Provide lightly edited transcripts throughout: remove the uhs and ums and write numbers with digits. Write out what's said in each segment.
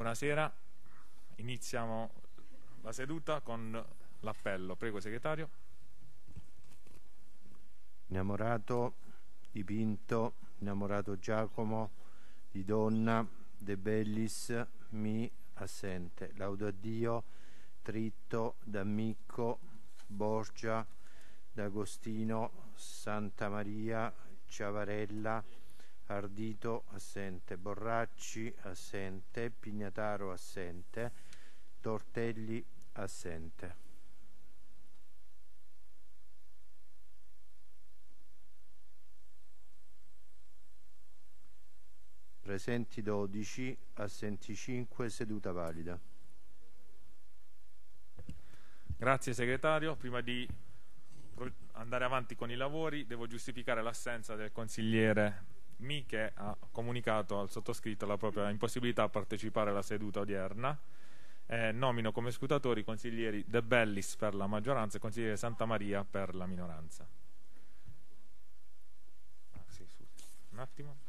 Buonasera, iniziamo la seduta con l'appello. Prego, segretario. Innamorato, dipinto, innamorato Giacomo, di donna, De Bellis, mi, assente. Laudo a Dio, Tritto, D'Ammicco, Borgia, D'Agostino, Santa Maria, Ciavarella, Ardito, assente. Borracci, assente. Pignataro, assente. Tortelli, assente. Presenti 12, assenti 5, seduta valida. Grazie segretario. Prima di andare avanti con i lavori devo giustificare l'assenza del consigliere Mi, che ha comunicato al sottoscritto la propria impossibilità a partecipare alla seduta odierna. Nomino come scrutatori i consiglieri De Bellis per la maggioranza e il consigliere Santa Maria per la minoranza. Un attimo.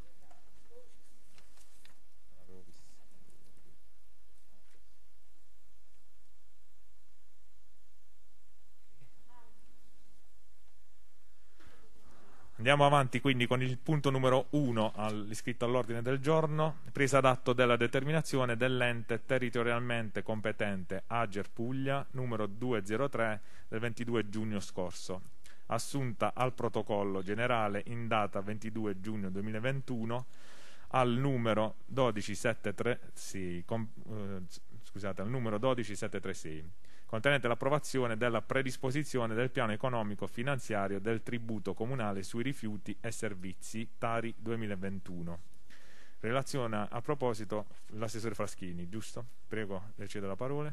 Andiamo avanti quindi con il punto numero 1 iscritto all'ordine del giorno, presa d'atto della determinazione dell'ente territorialmente competente Ager Puglia numero 203 del 22 giugno scorso, assunta al protocollo generale in data 22 giugno 2021 al numero 12736, contenente l'approvazione della predisposizione del piano economico finanziario del tributo comunale sui rifiuti e servizi Tari 2021. Relaziona a proposito l'assessore Fraschini, giusto? Prego, le cedo la parola.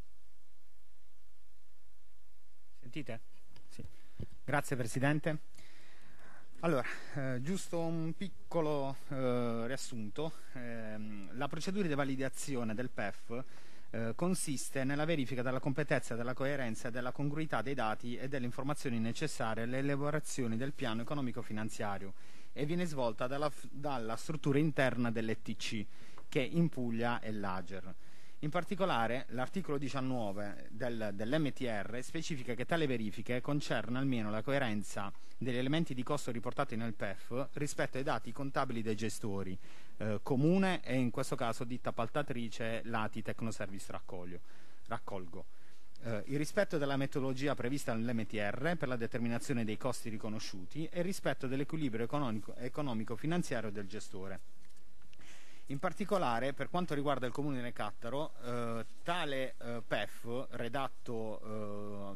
Sentite? Sì. Grazie Presidente. Allora, giusto un piccolo riassunto. La procedura di validazione del PEF consiste nella verifica della competenza, della coerenza e della congruità dei dati e delle informazioni necessarie alle elaborazioni del piano economico-finanziario e viene svolta dalla struttura interna dell'ETC, che in Puglia è l'Ager. In particolare, l'articolo 19 dell'MTR specifica che tale verifiche concerne almeno la coerenza degli elementi di costo riportati nel PEF rispetto ai dati contabili dei gestori, comune e in questo caso ditta appaltatrice Lati Tecnoservice Raccolgo. Il rispetto della metodologia prevista nell'MTR per la determinazione dei costi riconosciuti e il rispetto dell'equilibrio economico-finanziario del gestore. In particolare, per quanto riguarda il Comune di Necattaro, tale PEF, redatto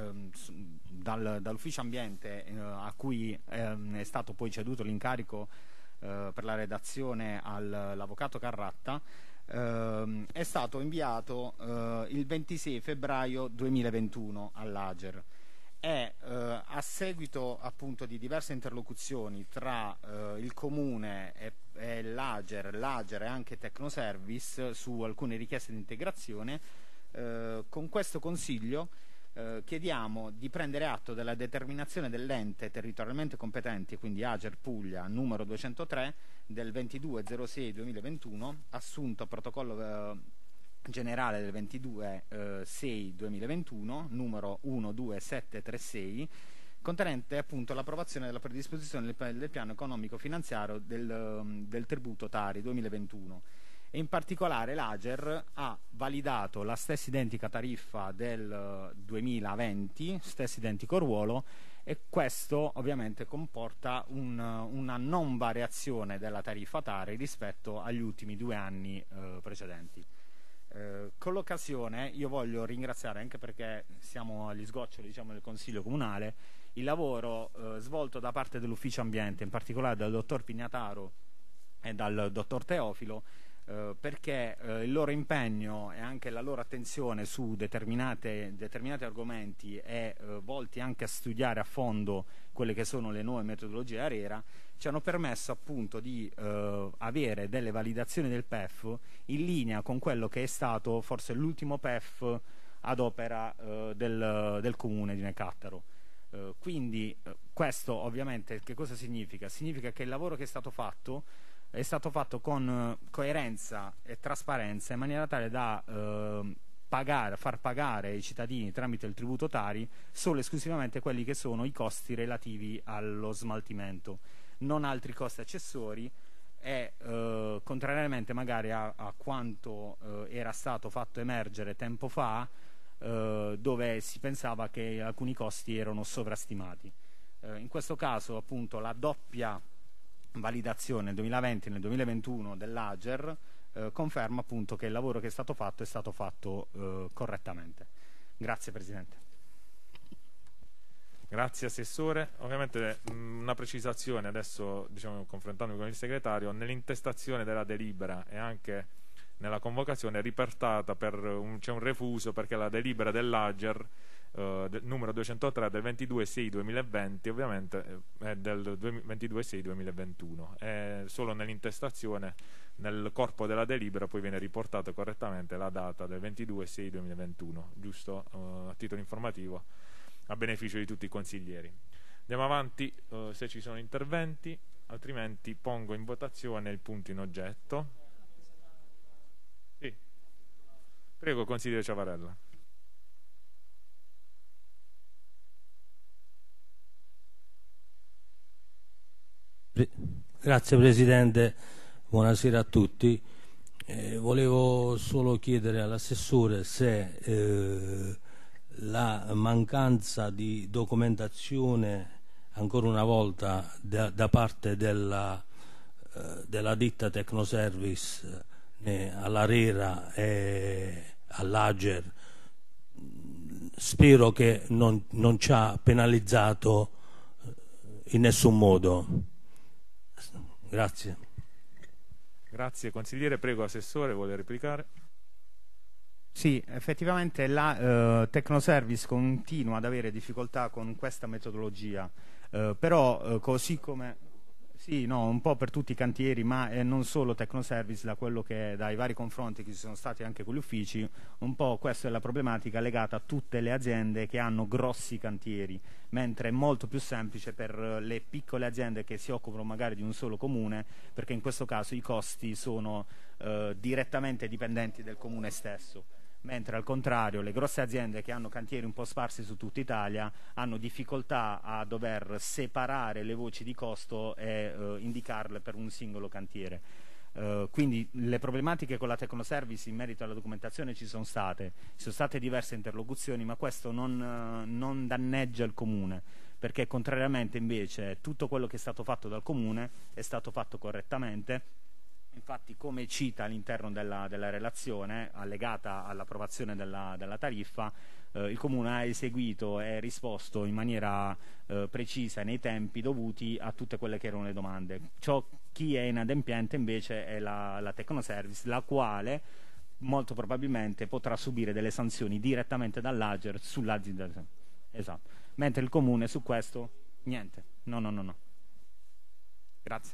dall'Ufficio Ambiente, a cui è stato poi ceduto l'incarico per la redazione all'avvocato Carratta, è stato inviato il 26 febbraio 2021 all'Ager. A seguito appunto di diverse interlocuzioni tra il Comune e l'Ager e anche Tecnoservice su alcune richieste di integrazione, con questo Consiglio chiediamo di prendere atto della determinazione dell'ente territorialmente competente, quindi Ager Puglia numero 203 del 22/06/2021, assunto a protocollo generale del 22/6/2021 numero 12736, contenente appunto l'approvazione della predisposizione del piano economico finanziario del tributo Tari 2021, e in particolare l'Ager ha validato la stessa identica tariffa del 2020, stesso identico ruolo, e questo ovviamente comporta una non variazione della tariffa Tari rispetto agli ultimi 2 anni precedenti. Con l'occasione io voglio ringraziare, anche perché siamo agli sgoccioli del Consiglio Comunale, il lavoro svolto da parte dell'Ufficio Ambiente, in particolare dal dottor Pignataro e dal dottor Teofilo, perché il loro impegno e anche la loro attenzione su determinati argomenti e volti anche a studiare a fondo quelle che sono le nuove metodologie ARERA ci hanno permesso appunto di avere delle validazioni del PEF in linea con quello che è stato forse l'ultimo PEF ad opera del Comune di Necattaro. Quindi questo ovviamente che cosa significa? Significa che il lavoro che è stato fatto è stato fatto con coerenza e trasparenza, in maniera tale da far pagare ai cittadini tramite il tributo Tari solo e esclusivamente quelli che sono i costi relativi allo smaltimento, non altri costi accessori. E contrariamente magari a quanto era stato fatto emergere tempo fa, dove si pensava che alcuni costi erano sovrastimati. In questo caso appunto la doppia validazione nel 2020 e nel 2021 dell'Ager conferma appunto che il lavoro che è stato fatto correttamente. Grazie Presidente. Grazie Assessore. Ovviamente una precisazione adesso, diciamo, confrontandomi con il Segretario, nell'intestazione della delibera e anche nella convocazione è riportata c'è un refuso perché la delibera dell'Ager numero 203 del 22/6/2020 ovviamente è del 22/6/2021. È solo nell'intestazione, nel corpo della delibera poi viene riportata correttamente la data del 22/6/2021, giusto a titolo informativo, a beneficio di tutti i consiglieri. Andiamo avanti se ci sono interventi, altrimenti pongo in votazione il punto in oggetto. Sì. Prego, consigliere Ciavarella. Grazie Presidente, buonasera a tutti. Volevo solo chiedere all'assessore se la mancanza di documentazione ancora una volta da parte della ditta Tecnoservice all'ARERA e all'Ager, spero che non ci ha penalizzato in nessun modo. Grazie. Grazie consigliere. Prego Assessore, vuole replicare? Sì, effettivamente la Tecnoservice continua ad avere difficoltà con questa metodologia, però così come sì, no, un po' per tutti i cantieri, ma non solo Tecnoservice, da quello che dai vari confronti che ci sono stati anche con gli uffici, un po' questa è la problematica legata a tutte le aziende che hanno grossi cantieri, mentre è molto più semplice per le piccole aziende che si occupano magari di un solo comune, perché in questo caso i costi sono direttamente dipendenti del comune stesso. Mentre al contrario le grosse aziende che hanno cantieri un po' sparsi su tutta Italia hanno difficoltà a dover separare le voci di costo e indicarle per un singolo cantiere. Quindi le problematiche con la Tecnoservice in merito alla documentazione ci sono state diverse interlocuzioni, ma questo non danneggia il comune, perché contrariamente invece tutto quello che è stato fatto dal comune è stato fatto correttamente. Infatti, come cita all'interno della relazione allegata all'approvazione della tariffa, il Comune ha eseguito e risposto in maniera precisa nei tempi dovuti a tutte quelle che erano le domande. Chi è inadempiente invece è la Tecnoservice, la quale molto probabilmente potrà subire delle sanzioni direttamente dall'Ager sull'azienda. Esatto. Mentre il Comune su questo niente. No. Grazie.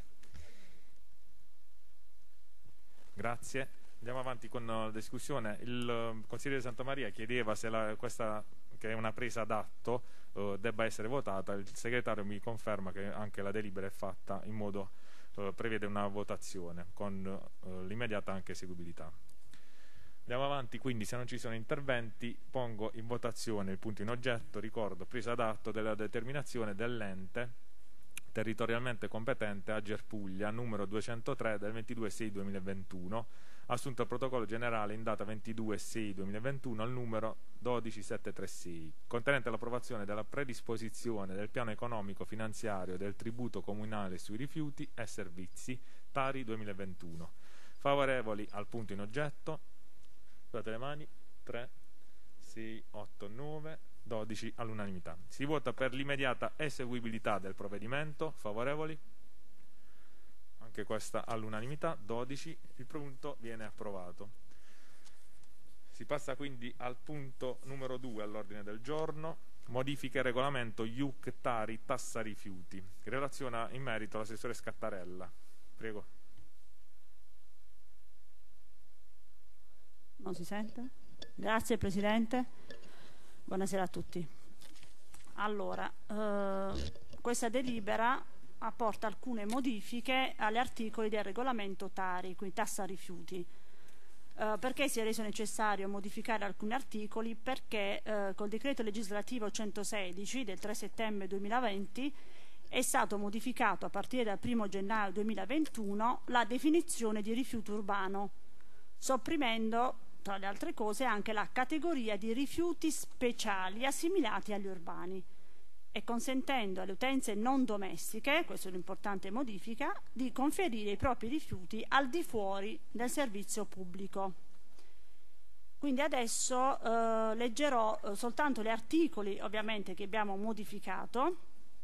Grazie. Andiamo avanti con la discussione. Il consigliere Santamaria chiedeva se questa, che è una presa d'atto, debba essere votata. Il segretario mi conferma che anche la delibera è fatta in modo prevede una votazione con l'immediata anche eseguibilità. Andiamo avanti, quindi se non ci sono interventi pongo in votazione il punto in oggetto. Ricordo, presa d'atto della determinazione dell'ente territorialmente competente Ager Puglia numero 203 del 22/6/2021, assunto al protocollo generale in data 22/6/2021 al numero 12736, contenente l'approvazione della predisposizione del piano economico finanziario del tributo comunale sui rifiuti e servizi Tari 2021. Favorevoli al punto in oggetto? Guardate le mani. 3, 6, 8, 9, 12 all'unanimità. Si vota per l'immediata eseguibilità del provvedimento. Favorevoli? Anche questa all'unanimità. 12. Il punto viene approvato. Si passa quindi al punto numero 2 all'ordine del giorno. Modifiche regolamento IUC Tari Tassa Rifiuti. Che relaziona in merito l'assessore Scattarella. Prego. Non si sente? Grazie Presidente. Buonasera a tutti. Allora, questa delibera apporta alcune modifiche agli articoli del regolamento Tari, quindi tassa rifiuti. Perché si è reso necessario modificare alcuni articoli? Perché col decreto legislativo 116 del 3 settembre 2020 è stato modificato a partire dal 1 gennaio 2021 la definizione di rifiuto urbano, sopprimendo tra le altre cose anche la categoria di rifiuti speciali assimilati agli urbani e consentendo alle utenze non domestiche, questa è un'importante modifica, di conferire i propri rifiuti al di fuori del servizio pubblico. Quindi adesso leggerò soltanto gli articoli ovviamente che abbiamo modificato.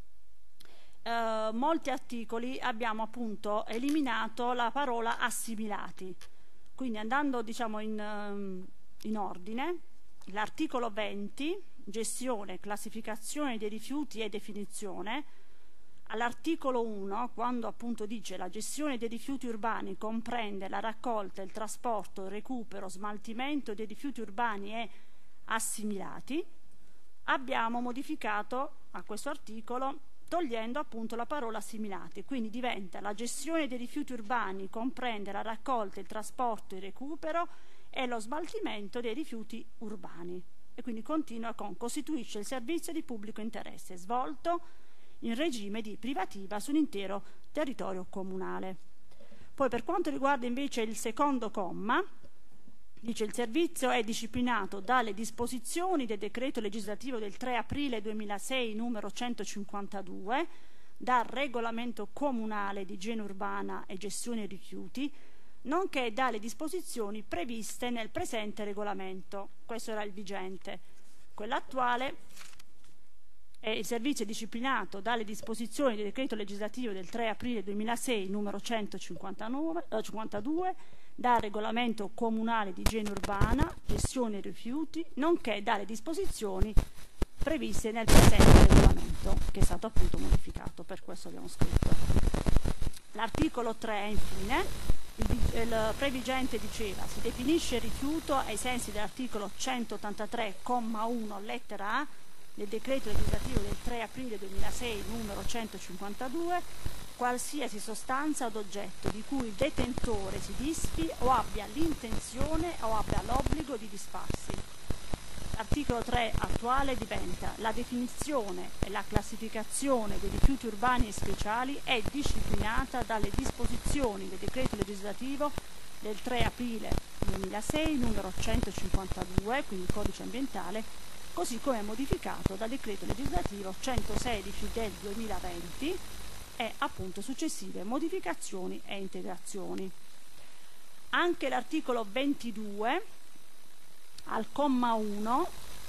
Molti articoli abbiamo appunto eliminato la parola assimilati, quindi andando diciamo in ordine, l'articolo 20, gestione, classificazione dei rifiuti e definizione, all'articolo 1, quando appunto dice la gestione dei rifiuti urbani comprende la raccolta, il trasporto, il recupero, smaltimento dei rifiuti urbani e assimilati, abbiamo modificato a questo articolo togliendo appunto la parola assimilati, quindi diventa la gestione dei rifiuti urbani comprende la raccolta, il trasporto, il recupero e lo smaltimento dei rifiuti urbani. E quindi continua con costituisce il servizio di pubblico interesse svolto in regime di privativa sull'intero territorio comunale. Poi per quanto riguarda invece il secondo comma, dice il servizio è disciplinato dalle disposizioni del decreto legislativo del 3 aprile 2006 numero 152, dal regolamento comunale di igiene urbana e gestione rifiuti, nonché dalle disposizioni previste nel presente regolamento. Questo era il vigente.52 attuale è il servizio disciplinato dalle disposizioni del decreto legislativo del 3 aprile 2006 numero 152, dal regolamento comunale di igiene urbana, gestione rifiuti, nonché dalle disposizioni previste nel presente regolamento, che è stato appunto modificato, per questo abbiamo scritto. L'articolo 3, infine, il previgente diceva si definisce rifiuto ai sensi dell'articolo 183, comma 1, lettera A, del decreto legislativo del 3 aprile 2006 numero 152, qualsiasi sostanza od oggetto di cui il detentore si disfi o abbia l'intenzione o abbia l'obbligo di disfarsi. L'articolo 3 attuale diventa la definizione e la classificazione dei rifiuti urbani e speciali è disciplinata dalle disposizioni del decreto legislativo del 3 aprile 2006 numero 152, quindi il codice ambientale, così come modificato dal decreto legislativo 116 del 2020 e appunto successive modificazioni e integrazioni. Anche l'articolo 22 al comma 1,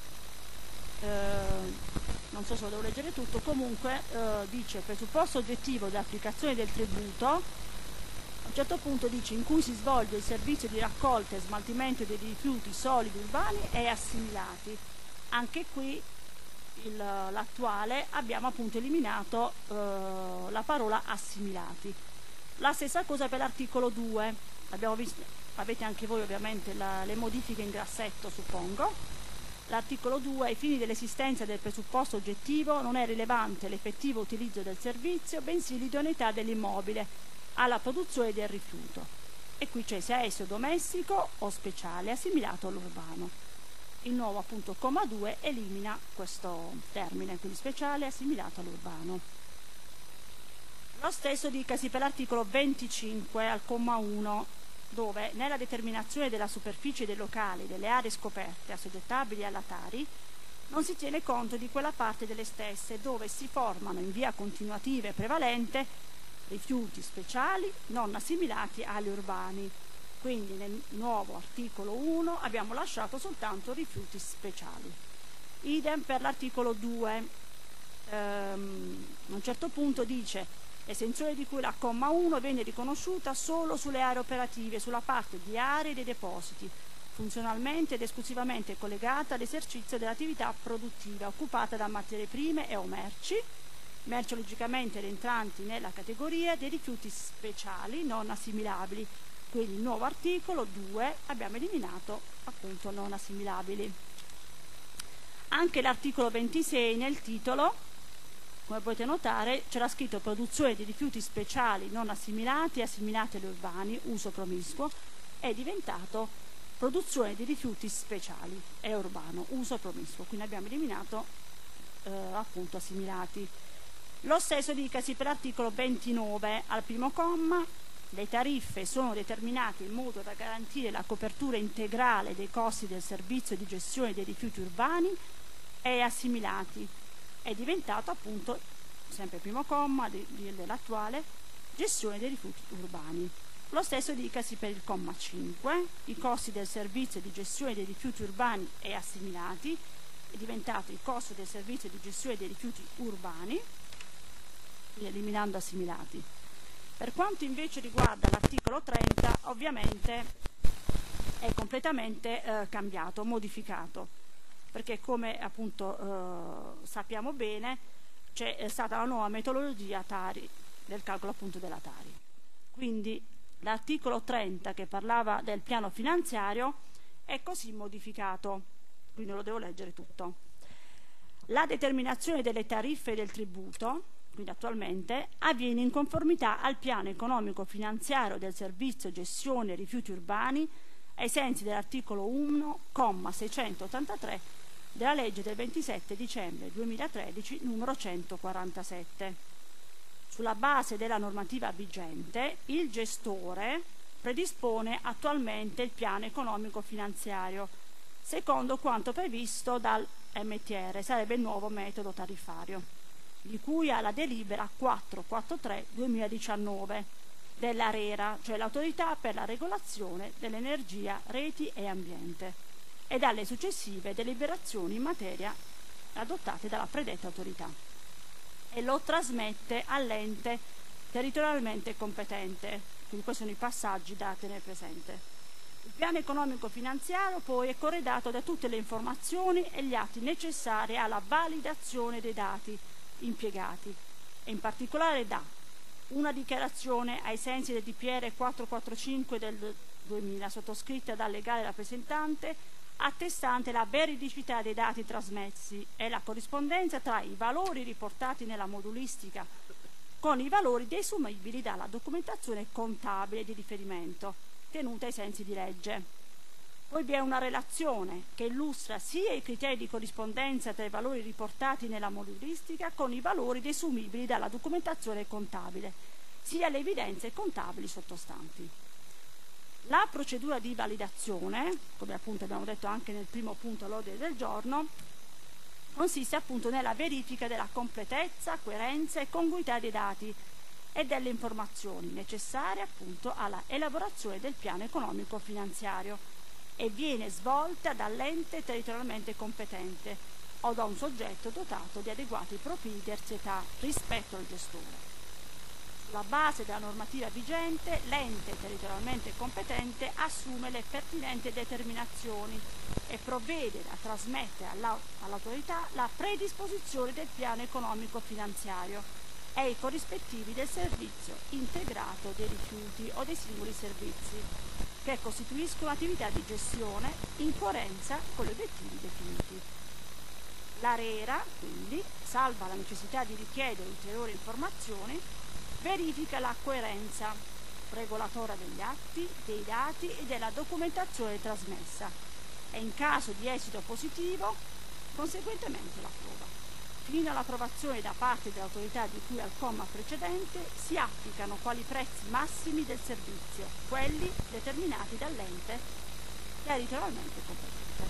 non so se lo devo leggere tutto, comunque dice presupposto oggettivo dell'applicazione del tributo, a un certo punto dice in cui si svolge il servizio di raccolta e smaltimento dei rifiuti solidi urbani e assimilati. Anche qui l'attuale abbiamo appunto eliminato la parola assimilati. La stessa cosa per l'articolo 2, abbiamo visto. Avete anche voi ovviamente le modifiche in grassetto, suppongo. L'articolo 2, ai fini dell'esistenza del presupposto oggettivo non è rilevante l'effettivo utilizzo del servizio, bensì l'idoneità dell'immobile alla produzione del rifiuto. E qui c'è sia esso domestico o speciale assimilato all'urbano. Il nuovo appunto comma 2 elimina questo termine, quindi speciale assimilato all'urbano. Lo stesso dicasi per l'articolo 25 al comma 1, dove nella determinazione della superficie dei locali delle aree scoperte assoggettabili alla Tari non si tiene conto di quella parte delle stesse dove si formano in via continuativa e prevalente rifiuti speciali non assimilati agli urbani. Quindi nel nuovo articolo 1 abbiamo lasciato soltanto rifiuti speciali. Idem per l'articolo 2, a un certo punto dice l'esenzione di cui la comma 1 viene riconosciuta solo sulle aree operative, sulla parte di aree dei depositi, funzionalmente ed esclusivamente collegata all'esercizio dell'attività produttiva occupata da materie prime e o merci logicamente rientranti nella categoria dei rifiuti speciali non assimilabili. Quindi il nuovo articolo 2 abbiamo eliminato appunto non assimilabili. Anche l'articolo 26 nel titolo come potete notare c'era scritto produzione di rifiuti speciali non assimilati e assimilati agli urbani, uso promiscuo, è diventato produzione di rifiuti speciali e urbano, uso promiscuo, quindi abbiamo eliminato appunto assimilati. Lo stesso dicasi per l'articolo 29 al primo comma. Le tariffe sono determinate in modo da garantire la copertura integrale dei costi del servizio di gestione dei rifiuti urbani e assimilati. È diventato appunto, sempre il primo comma dell'attuale, gestione dei rifiuti urbani. Lo stesso dicasi per il comma 5, i costi del servizio di gestione dei rifiuti urbani e assimilati, è diventato il costo del servizio di gestione dei rifiuti urbani, eliminando assimilati. Per quanto invece riguarda l'articolo 30, ovviamente è completamente cambiato, modificato, perché come appunto sappiamo bene c'è stata la nuova metodologia Tari, del calcolo appunto della Tari. Quindi l'articolo 30 che parlava del piano finanziario è così modificato, quindi lo devo leggere tutto. La determinazione delle tariffe del tributo, quindi attualmente, avviene in conformità al piano economico finanziario del servizio gestione rifiuti urbani ai sensi dell'articolo 1, comma 683 della legge del 27 dicembre 2013 numero 147. Sulla base della normativa vigente, il gestore predispone attualmente il piano economico finanziario secondo quanto previsto dal MTR, sarebbe il nuovo metodo tariffario, di cui alla delibera 443/2019 dell'ARERA, cioè l'autorità per la regolazione dell'energia, reti e ambiente, e dalle successive deliberazioni in materia adottate dalla predetta autorità, e lo trasmette all'ente territorialmente competente. Quindi questi sono i passaggi da tenere presente. Il piano economico finanziario poi è corredato da tutte le informazioni e gli atti necessari alla validazione dei dati impiegati, e in particolare da una dichiarazione ai sensi del DPR 445 del 2000 sottoscritta dal legale rappresentante, attestante la veridicità dei dati trasmessi e la corrispondenza tra i valori riportati nella modulistica con i valori desumibili dalla documentazione contabile di riferimento tenuta ai sensi di legge. Poi vi è una relazione che illustra sia i criteri di corrispondenza tra i valori riportati nella modulistica con i valori desumibili dalla documentazione contabile, sia le evidenze contabili sottostanti. La procedura di validazione, come appunto abbiamo detto anche nel primo punto all'ordine del giorno, consiste appunto nella verifica della completezza, coerenza e congruità dei dati e delle informazioni necessarie appunto alla elaborazione del piano economico finanziario, e viene svolta dall'ente territorialmente competente o da un soggetto dotato di adeguati profili di terzietà rispetto al gestore. Sulla base della normativa vigente, l'ente territorialmente competente assume le pertinenti determinazioni e provvede a trasmettere all'autorità la predisposizione del piano economico finanziario e i corrispettivi del servizio integrato dei rifiuti o dei singoli servizi, che costituiscono attività di gestione in coerenza con gli obiettivi definiti. L'ARERA, quindi, salva la necessità di richiedere ulteriori informazioni, verifica la coerenza regolatoria degli atti, dei dati e della documentazione trasmessa e, in caso di esito positivo, conseguentemente l'approva. Fino all'approvazione da parte dell'autorità di cui al comma precedente si applicano quali prezzi massimi del servizio, quelli determinati dall'ente territorialmente competente.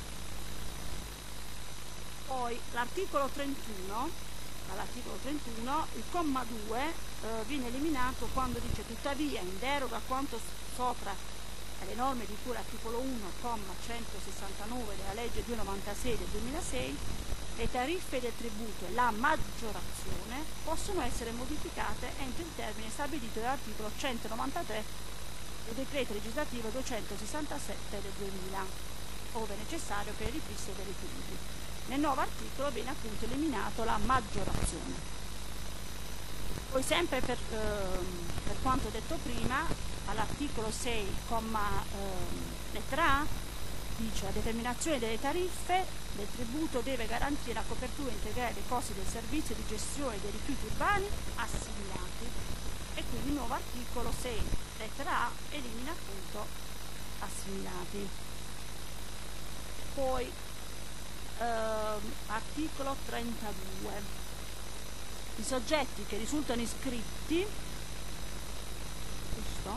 Poi l'articolo 31, dall'articolo 31 il comma 2 viene eliminato quando dice: tuttavia, in deroga a quanto sopra alle norme di cui l'articolo 1, comma 169 della legge 296 del 2006, le tariffe del tributo e la maggiorazione possono essere modificate entro il termine stabilito dall'articolo 193 del decreto legislativo 267 del 2000, ove necessario per il ripristino dei rifiuti. Nel nuovo articolo viene appunto eliminato la maggiorazione. Poi sempre per quanto detto prima, all'articolo 6, lettera A, dice: la determinazione delle tariffe del tributo deve garantire la copertura integrale dei costi del servizio di gestione dei rifiuti urbani assimilati. E quindi il nuovo articolo 6, lettera A, elimina appunto assimilati. Poi articolo 32, i soggetti che risultano iscritti, giusto?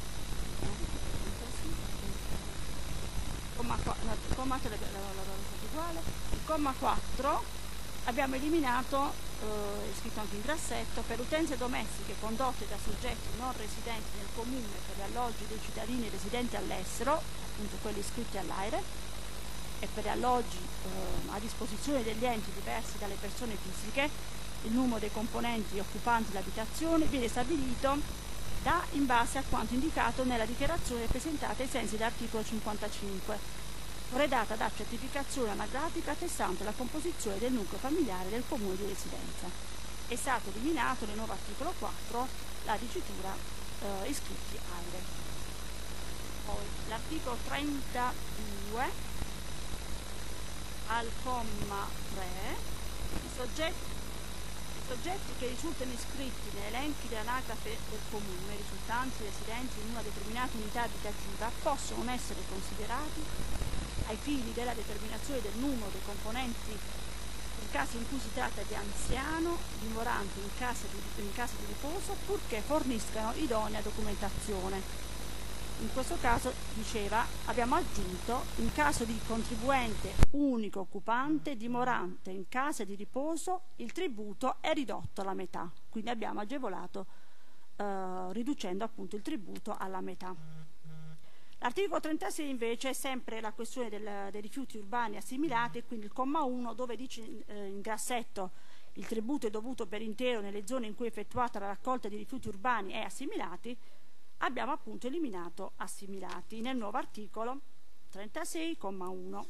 Il comma 4 abbiamo eliminato, è scritto anche in grassetto: per utenze domestiche condotte da soggetti non residenti nel comune per gli alloggi dei cittadini residenti all'estero, appunto quelli iscritti all'AIRE, e per gli alloggi a disposizione degli enti diversi dalle persone fisiche, il numero dei componenti occupanti l'abitazione viene stabilito in base a quanto indicato nella dichiarazione presentata ai sensi dell'articolo 55, redatta da certificazione anagrafica attestante la composizione del nucleo familiare del comune di residenza. È stato eliminato nel nuovo articolo 4 la dicitura iscritti AIRE. Poi l'articolo 32, al comma 3, i soggetti che risultano iscritti negli elenchi dell'anagrafe del comune, risultanti residenti in una determinata unità abitativa, possono essere considerati ai fini della determinazione del numero dei componenti in caso in cui si tratta di anziano dimorante in casa di riposo, purché forniscano idonea documentazione. In questo caso, diceva, abbiamo aggiunto: in caso di contribuente unico occupante dimorante in casa di riposo, il tributo è ridotto alla metà. Quindi abbiamo agevolato riducendo appunto il tributo alla metà. L'articolo 36 invece è sempre la questione dei rifiuti urbani assimilati, quindi il comma 1, dove dice in grassetto: il tributo è dovuto per intero nelle zone in cui è effettuata la raccolta di rifiuti urbani e assimilati. Abbiamo appunto eliminato assimilati nel nuovo articolo 36, comma 1.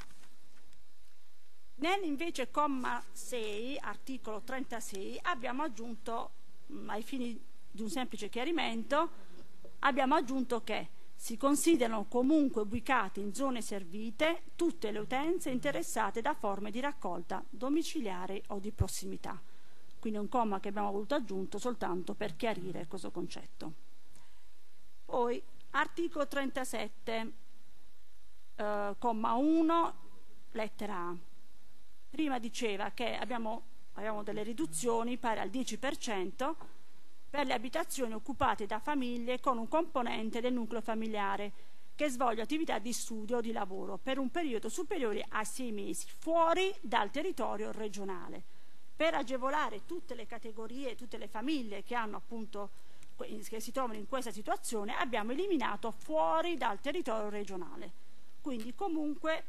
Nel invece comma 6, articolo 36, abbiamo aggiunto, ai fini di un semplice chiarimento, abbiamo aggiunto che si considerano comunque ubicate in zone servite tutte le utenze interessate da forme di raccolta domiciliare o di prossimità. Quindi è un comma che abbiamo voluto aggiunto soltanto per chiarire questo concetto. Poi articolo 37, comma 1, lettera A. Prima diceva che abbiamo delle riduzioni pari al 10% per le abitazioni occupate da famiglie con un componente del nucleo familiare che svolge attività di studio o di lavoro per un periodo superiore a 6 mesi fuori dal territorio regionale. Per agevolare tutte le categorie, tutte le famiglie che hanno appunto che si trovano in questa situazione, abbiamo eliminato fuori dal territorio regionale. Quindi comunque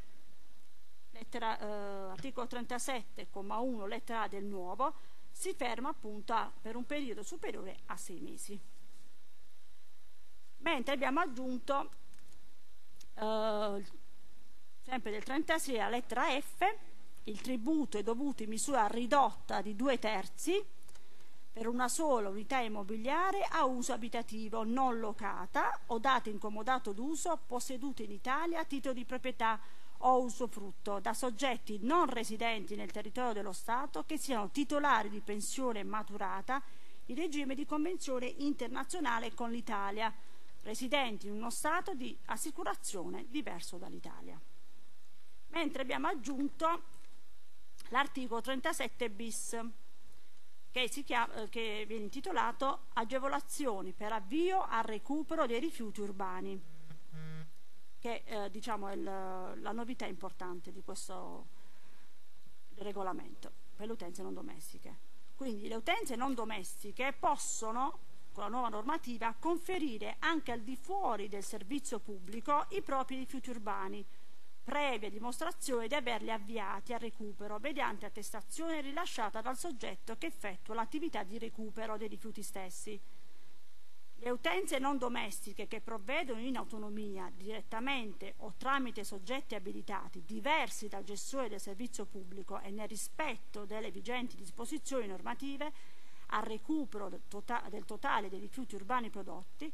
articolo 37,1 lettera A del nuovo si ferma appunto per un periodo superiore a 6 mesi. Mentre abbiamo aggiunto sempre del 36 la lettera F: il tributo è dovuto in misura ridotta di 2/3 per una sola unità immobiliare a uso abitativo non locata o data in comodato d'uso posseduta in Italia a titolo di proprietà o usufrutto da soggetti non residenti nel territorio dello Stato che siano titolari di pensione maturata in regime di convenzione internazionale con l'Italia, residenti in uno stato di assicurazione diverso dall'Italia. Mentre abbiamo aggiunto l'articolo 37 bis che viene intitolato Agevolazioni per avvio al recupero dei rifiuti urbani, che diciamo è la novità importante di questo regolamento per le utenze non domestiche. Quindi le utenze non domestiche possono, con la nuova normativa, conferire anche al di fuori del servizio pubblico i propri rifiuti urbani, previa dimostrazione di averli avviati al recupero mediante attestazione rilasciata dal soggetto che effettua l'attività di recupero dei rifiuti stessi. Le utenze non domestiche che provvedono in autonomia, direttamente o tramite soggetti abilitati diversi dal gestore del servizio pubblico e nel rispetto delle vigenti disposizioni normative al recupero del totale dei rifiuti urbani prodotti,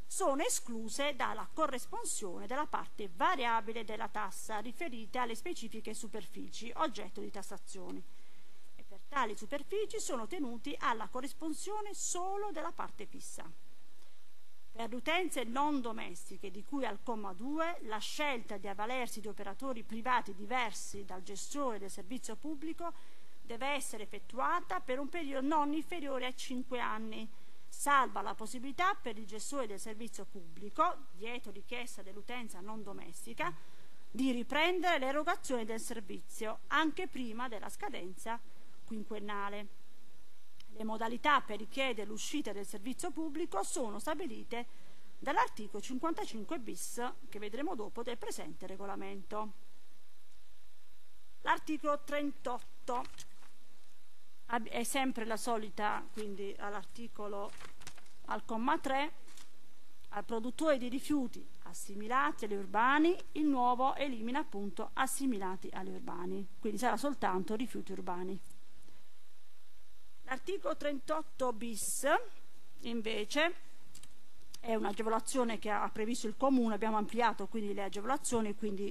sono escluse dalla corresponsione della parte variabile della tassa riferita alle specifiche superfici oggetto di tassazione, e per tali superfici sono tenuti alla corresponsione solo della parte fissa. Per le utenze non domestiche di cui al comma 2, la scelta di avvalersi di operatori privati diversi dal gestore del servizio pubblico deve essere effettuata per un periodo non inferiore a 5 anni, salva la possibilità per il gestore del servizio pubblico, dietro richiesta dell'utenza non domestica, di riprendere l'erogazione del servizio anche prima della scadenza quinquennale. Le modalità per richiedere l'uscita del servizio pubblico sono stabilite dall'articolo 55 bis, che vedremo dopo, del presente regolamento. L'articolo 38 è sempre la solita, quindi al comma 3, al produttore di rifiuti assimilati agli urbani, il nuovo elimina appunto assimilati agli urbani, quindi sarà soltanto rifiuti urbani. L'articolo 38 bis invece è un'agevolazione che ha previsto il Comune, abbiamo ampliato quindi le agevolazioni, quindi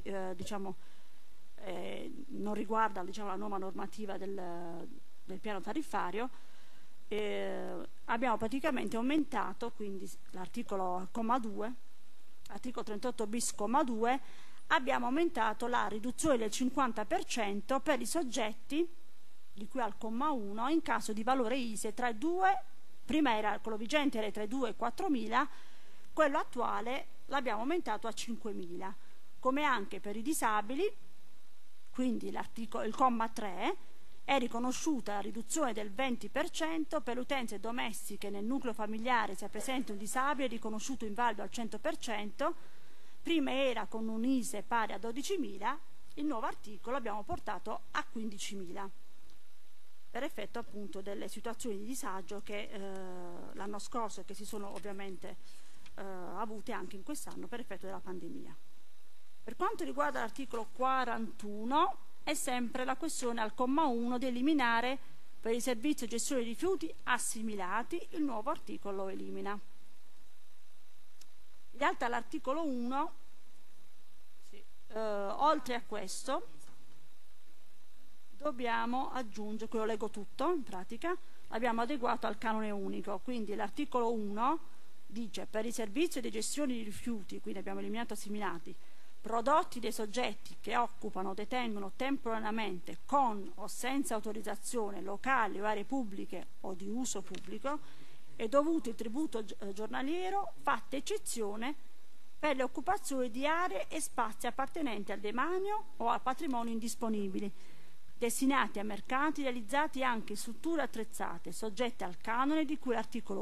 non riguarda la nuova normativa del piano tariffario. Abbiamo praticamente aumentato quindi l'articolo 38 bis comma 2, abbiamo aumentato la riduzione del 50% per i soggetti di cui al comma 1 in caso di valore ISEE tra i 2, prima era quello vigente era tra i 2 e i 4.000, quello attuale l'abbiamo aumentato a 5.000, come anche per i disabili. Quindi il comma 3 è riconosciuta la riduzione del 20% per le utenze domestiche nel nucleo familiare se è presente un disabile riconosciuto invalido al 100%, prima era con un ISEE pari a 12.000, il nuovo articolo l'abbiamo portato a 15.000, per effetto appunto delle situazioni di disagio che l'anno scorso e che si sono ovviamente avute anche in quest'anno per effetto della pandemia. Per quanto riguarda l'articolo 41, è sempre la questione al comma 1 di eliminare per il servizio di gestione dei rifiuti assimilati, il nuovo articolo lo elimina. In realtà l'articolo 1, oltre a questo, dobbiamo aggiungere, quello leggo tutto in pratica, l'abbiamo adeguato al canone unico, quindi l'articolo 1 dice per il servizio di gestione di rifiuti, quindi abbiamo eliminato assimilati, prodotti dei soggetti che occupano o detengono temporaneamente con o senza autorizzazione locali o aree pubbliche o di uso pubblico e dovuto il tributo giornaliero, fatta eccezione per le occupazioni di aree e spazi appartenenti al demanio o al patrimonio indisponibili, destinati a mercati realizzati anche in strutture attrezzate, soggette al canone di cui l'articolo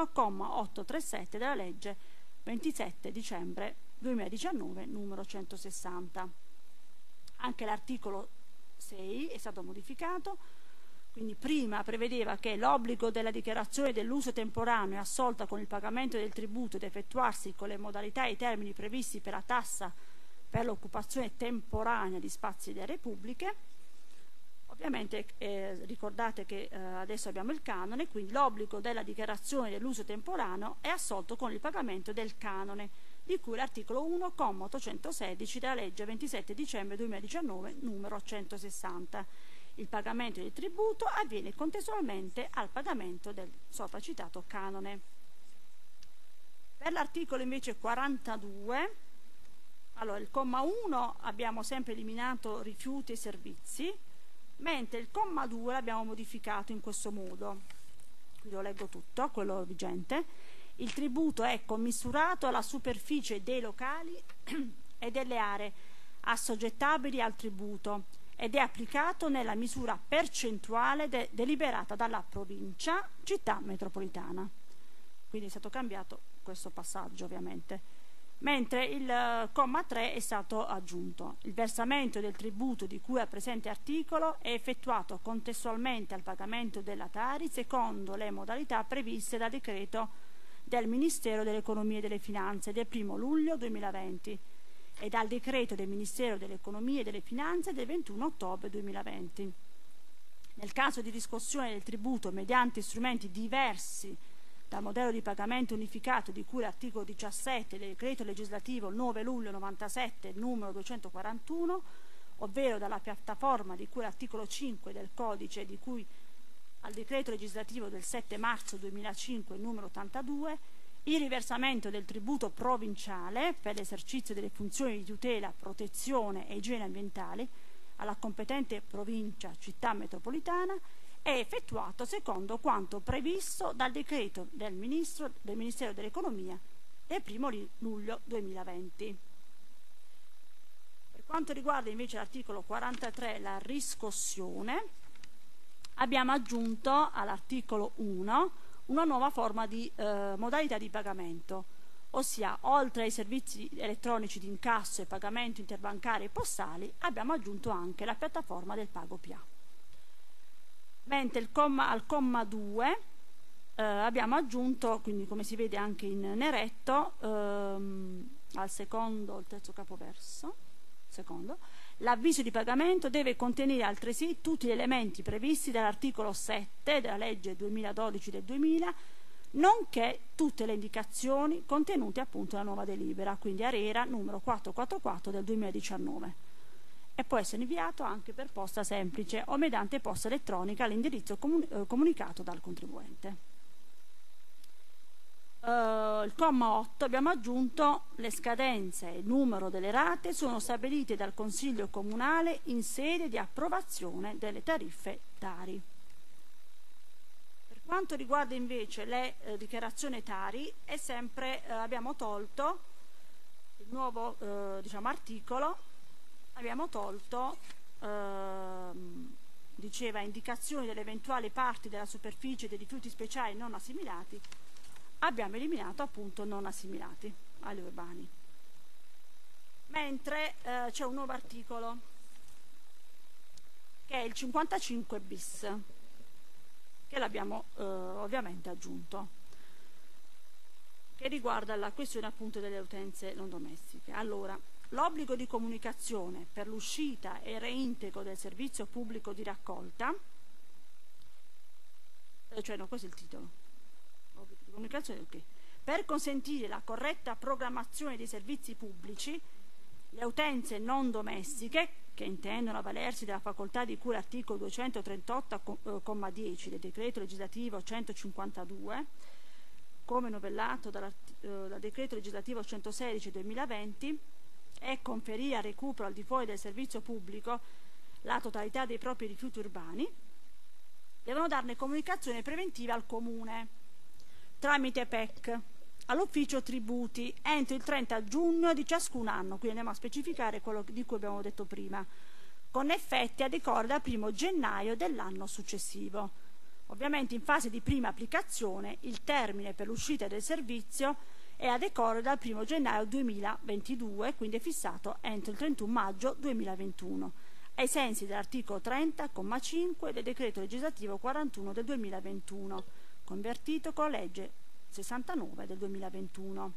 1,837 della legge 27 dicembre 2019 numero 160. Anche l'articolo 6 è stato modificato, quindi prima prevedeva che l'obbligo della dichiarazione dell'uso temporaneo è assolta con il pagamento del tributo ed effettuarsi con le modalità e i termini previsti per la tassa per l'occupazione temporanea di spazi di aree pubbliche. Ovviamente ricordate che adesso abbiamo il canone, quindi l'obbligo della dichiarazione dell'uso temporaneo è assolto con il pagamento del canone, di cui l'articolo 1,816 della legge 27 dicembre 2019 numero 160. Il pagamento del tributo avviene contestualmente al pagamento del sopracitato canone. Per l'articolo invece 42, allora il comma 1 abbiamo sempre eliminato rifiuti e servizi, mentre il comma 2 l'abbiamo modificato in questo modo. Qui lo leggo tutto, quello vigente. Il tributo è commisurato alla superficie dei locali e delle aree assoggettabili al tributo ed è applicato nella misura percentuale deliberata dalla provincia, città metropolitana. Quindi è stato cambiato questo passaggio ovviamente. Mentre il comma 3 è stato aggiunto. Il versamento del tributo di cui al presente articolo è effettuato contestualmente al pagamento della Tari secondo le modalità previste dal decreto del Ministero dell'Economia e delle Finanze del 1 luglio 2020 e dal decreto del Ministero dell'Economia e delle Finanze del 21 ottobre 2020. Nel caso di riscossione del tributo mediante strumenti diversi dal modello di pagamento unificato di cui l'articolo 17 del decreto legislativo 9 luglio 97 numero 241, ovvero dalla piattaforma di cui l'articolo 5 del codice di cui al decreto legislativo del 7 marzo 2005 numero 82, il riversamento del tributo provinciale per l'esercizio delle funzioni di tutela, protezione e igiene ambientale alla competente provincia città metropolitana è effettuato secondo quanto previsto dal decreto del Ministero dell'Economia del 1 luglio 2020. Per quanto riguarda invece l'articolo 43, la riscossione, abbiamo aggiunto all'articolo 1 una nuova forma di modalità di pagamento, ossia oltre ai servizi elettronici di incasso e pagamento interbancari e postali abbiamo aggiunto anche la piattaforma del Pago PA. Mentre al comma 2 abbiamo aggiunto, quindi come si vede anche in neretto, al secondo, il terzo capoverso, l'avviso di pagamento deve contenere altresì tutti gli elementi previsti dall'articolo 7 della legge 2012 del 2000, nonché tutte le indicazioni contenute appunto nella nuova delibera, quindi ARERA numero 444 del 2019. E può essere inviato anche per posta semplice o mediante posta elettronica all'indirizzo comunicato dal contribuente. Il comma 8 abbiamo aggiunto le scadenze e il numero delle rate sono stabilite dal Consiglio Comunale in sede di approvazione delle tariffe Tari. Per quanto riguarda invece le dichiarazioni Tari, è sempre abbiamo tolto il nuovo articolo. Abbiamo tolto, diceva, indicazioni delle eventuali parti della superficie dei rifiuti speciali non assimilati, abbiamo eliminato appunto non assimilati agli urbani. Mentre c'è un nuovo articolo, che è il 55 bis, che l'abbiamo ovviamente aggiunto, che riguarda la questione appunto delle utenze non domestiche. Allora, l'obbligo di comunicazione per l'uscita e il reintegro del servizio pubblico di raccolta, questo è il titolo, obbligo di comunicazione, okay. Per consentire la corretta programmazione dei servizi pubblici, le utenze non domestiche, che intendono avvalersi della facoltà di cui l'articolo 238,10 del decreto legislativo 152, come novellato dal decreto legislativo 116 2020, e conferire a recupero al di fuori del servizio pubblico la totalità dei propri rifiuti urbani, devono darne comunicazione preventiva al Comune tramite PEC all'ufficio tributi entro il 30 giugno di ciascun anno, quindi andiamo a specificare quello di cui abbiamo detto prima, con effetti a decorrere dal 1 gennaio dell'anno successivo. Ovviamente in fase di prima applicazione il termine per l'uscita del servizio è a decorrere dal 1 gennaio 2022, quindi è fissato entro il 31 maggio 2021, ai sensi dell'articolo 30,5 del decreto legislativo 41 del 2021, convertito con la legge 69 del 2021.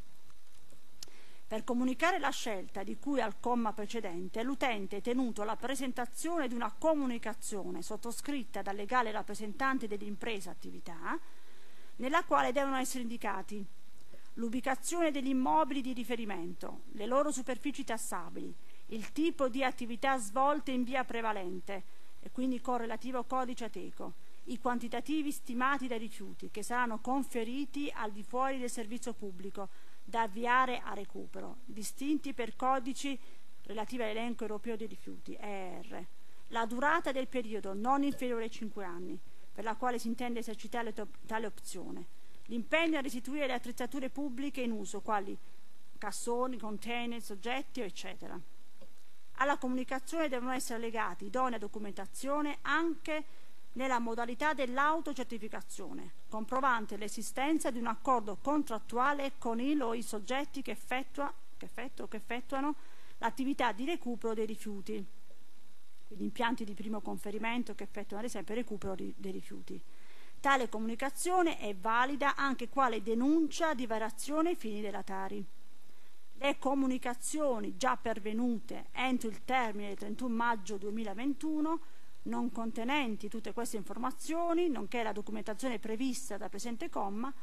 Per comunicare la scelta di cui al comma precedente, l'utente è tenuto alla presentazione di una comunicazione sottoscritta dal legale rappresentante dell'impresa attività, nella quale devono essere indicati l'ubicazione degli immobili di riferimento, le loro superfici tassabili, il tipo di attività svolte in via prevalente e quindi con relativo codice Ateco, i quantitativi stimati dai rifiuti che saranno conferiti al di fuori del servizio pubblico da avviare a recupero, distinti per codici relativi all'elenco europeo dei rifiuti, ER, la durata del periodo non inferiore ai 5 anni, per la quale si intende esercitare tale opzione, l'impegno a restituire le attrezzature pubbliche in uso, quali cassoni, container, soggetti, eccetera. Alla comunicazione devono essere allegati idonea documentazione anche nella modalità dell'autocertificazione, comprovante l'esistenza di un accordo contrattuale con il o i soggetti che effettuano l'attività di recupero dei rifiuti, quindi impianti di primo conferimento che effettuano ad esempio il recupero dei rifiuti. Tale comunicazione è valida anche quale denuncia di variazione ai fini della Tari. Le comunicazioni già pervenute entro il termine del 31 maggio 2021, non contenenti tutte queste informazioni, nonché la documentazione prevista dal presente comma,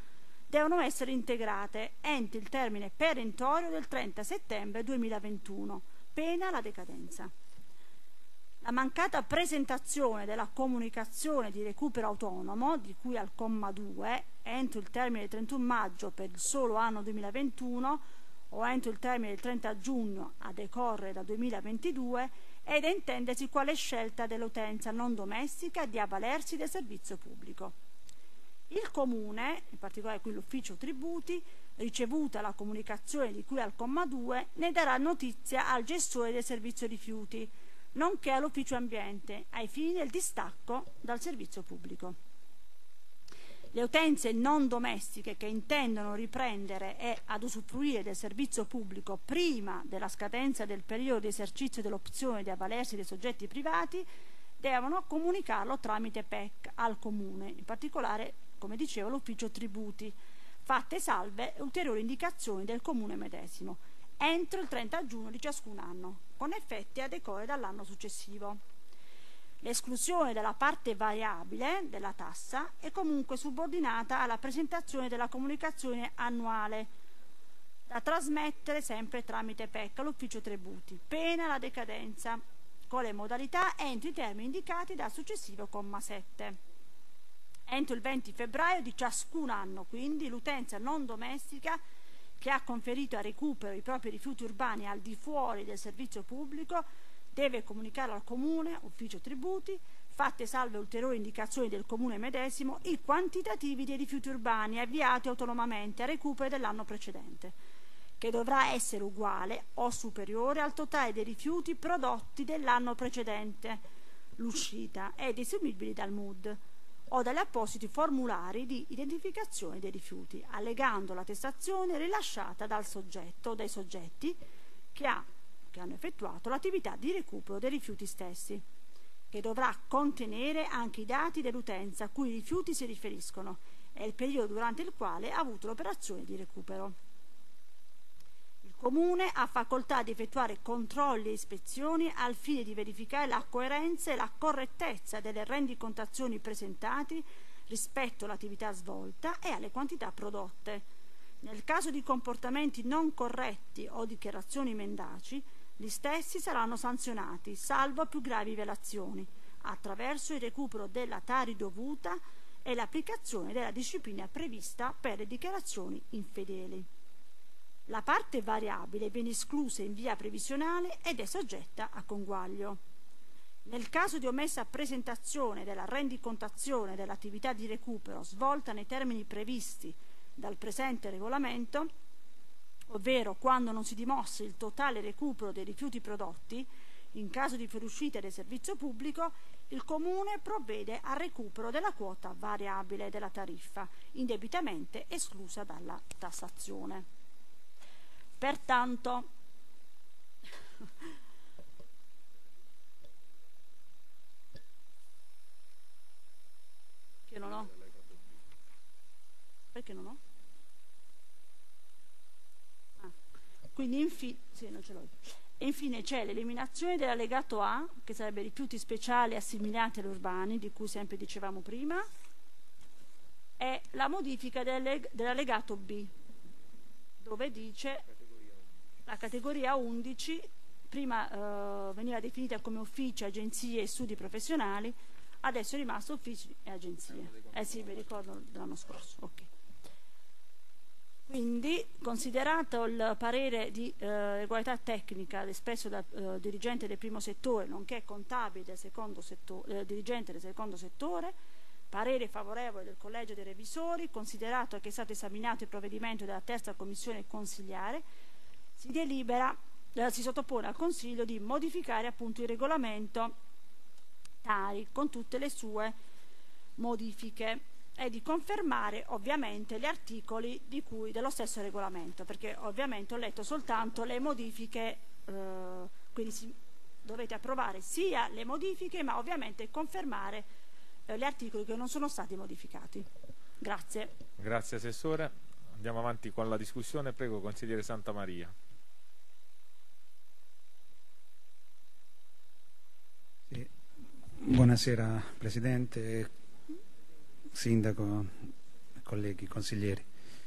devono essere integrate entro il termine perentorio del 30 settembre 2021, pena la decadenza. La mancata presentazione della comunicazione di recupero autonomo, di cui al comma 2, entro il termine del 31 maggio per il solo anno 2021 o entro il termine del 30 giugno a decorrere dal 2022, è da intendersi quale scelta dell'utenza non domestica di avvalersi del servizio pubblico. Il Comune, in particolare qui l'Ufficio Tributi, ricevuta la comunicazione di cui al comma 2, ne darà notizia al gestore del servizio rifiuti, nonché all'Ufficio Ambiente, ai fini del distacco dal servizio pubblico. Le utenze non domestiche che intendono riprendere e ad usufruire del servizio pubblico prima della scadenza del periodo di esercizio dell'opzione di avvalersi dei soggetti privati devono comunicarlo tramite PEC al Comune, in particolare, come dicevo, l'Ufficio Tributi, fatte salve ulteriori indicazioni del Comune medesimo, entro il 30 giugno di ciascun anno, con effetti a decorrere dall'anno successivo. L'esclusione della parte variabile della tassa è comunque subordinata alla presentazione della comunicazione annuale, da trasmettere sempre tramite PEC all'Ufficio Tributi, pena la decadenza, con le modalità entro i termini indicati dal successivo comma 7. Entro il 20 febbraio di ciascun anno, quindi, l'utenza non domestica che ha conferito a recupero i propri rifiuti urbani al di fuori del servizio pubblico deve comunicare al Comune, Ufficio Tributi, fatte salve ulteriori indicazioni del Comune medesimo, i quantitativi dei rifiuti urbani avviati autonomamente a recupero dell'anno precedente, che dovrà essere uguale o superiore al totale dei rifiuti prodotti dell'anno precedente l'uscita ed esumibili dal MUD o dagli appositi formulari di identificazione dei rifiuti, allegando l'attestazione rilasciata dal soggetto o dai soggetti che hanno effettuato l'attività di recupero dei rifiuti stessi, che dovrà contenere anche i dati dell'utenza a cui i rifiuti si riferiscono e il periodo durante il quale ha avuto l'operazione di recupero. Il Comune ha facoltà di effettuare controlli e ispezioni al fine di verificare la coerenza e la correttezza delle rendicontazioni presentati rispetto all'attività svolta e alle quantità prodotte. Nel caso di comportamenti non corretti o dichiarazioni mendaci, gli stessi saranno sanzionati, salvo più gravi violazioni, attraverso il recupero della tari dovuta e l'applicazione della disciplina prevista per le dichiarazioni infedeli. La parte variabile viene esclusa in via previsionale ed è soggetta a conguaglio. Nel caso di omessa presentazione della rendicontazione dell'attività di recupero svolta nei termini previsti dal presente regolamento, ovvero quando non si dimostri il totale recupero dei rifiuti prodotti, in caso di fuoriuscita del servizio pubblico, il Comune provvede al recupero della quota variabile della tariffa, indebitamente esclusa dalla tassazione. Pertanto, che non ho? Perché non ho? Quindi sì, non ce l'ho. E infine c'è l'eliminazione dell'allegato A, che sarebbe rifiuti speciali assimilati agli urbani, di cui sempre dicevamo prima, e la modifica dell'allegato B, dove dice la categoria 11, prima veniva definita come uffici, agenzie e studi professionali, adesso è rimasto uffici e agenzie. Sì, mi ricordo dell'anno scorso. Ok. Quindi, considerato il parere di regolarità tecnica espresso dal dirigente del primo settore, nonché contabile del secondo settore, dirigente del secondo settore, parere favorevole del Collegio dei Revisori, considerato che è stato esaminato il provvedimento della terza commissione consiliare, si sottopone al Consiglio di modificare appunto il regolamento Tari con tutte le sue modifiche e di confermare ovviamente gli articoli dello stesso regolamento, perché ovviamente ho letto soltanto le modifiche, quindi dovete approvare sia le modifiche ma ovviamente confermare gli articoli che non sono stati modificati. Grazie. Grazie Assessore. Andiamo avanti con la discussione. Prego, Consigliere Santamaria. Sì. Buonasera Presidente, Sindaco, colleghi, consiglieri.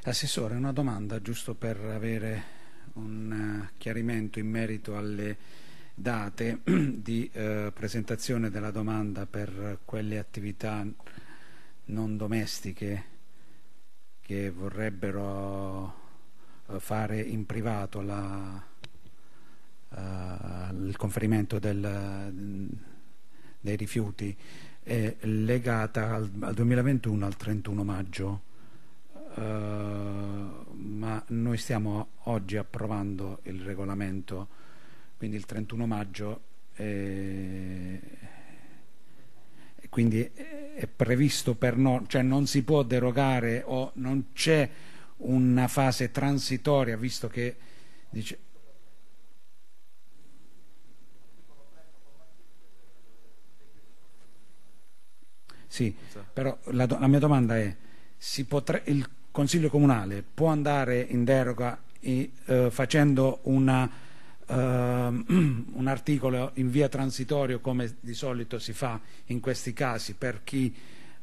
Assessore, una domanda giusto per avere un chiarimento in merito alle date di presentazione della domanda per quelle attività non domestiche che vorrebbero fare in privato il conferimento dei rifiuti, è legata al 2021, al 31 maggio. Ma noi stiamo oggi approvando il regolamento, quindi il 31 maggio quindi è previsto per cioè non si può derogare o non c'è una fase transitoria, visto che dice sì, però la mia domanda è: il Consiglio Comunale può andare in deroga facendo un articolo in via transitorio, come di solito si fa in questi casi, per chi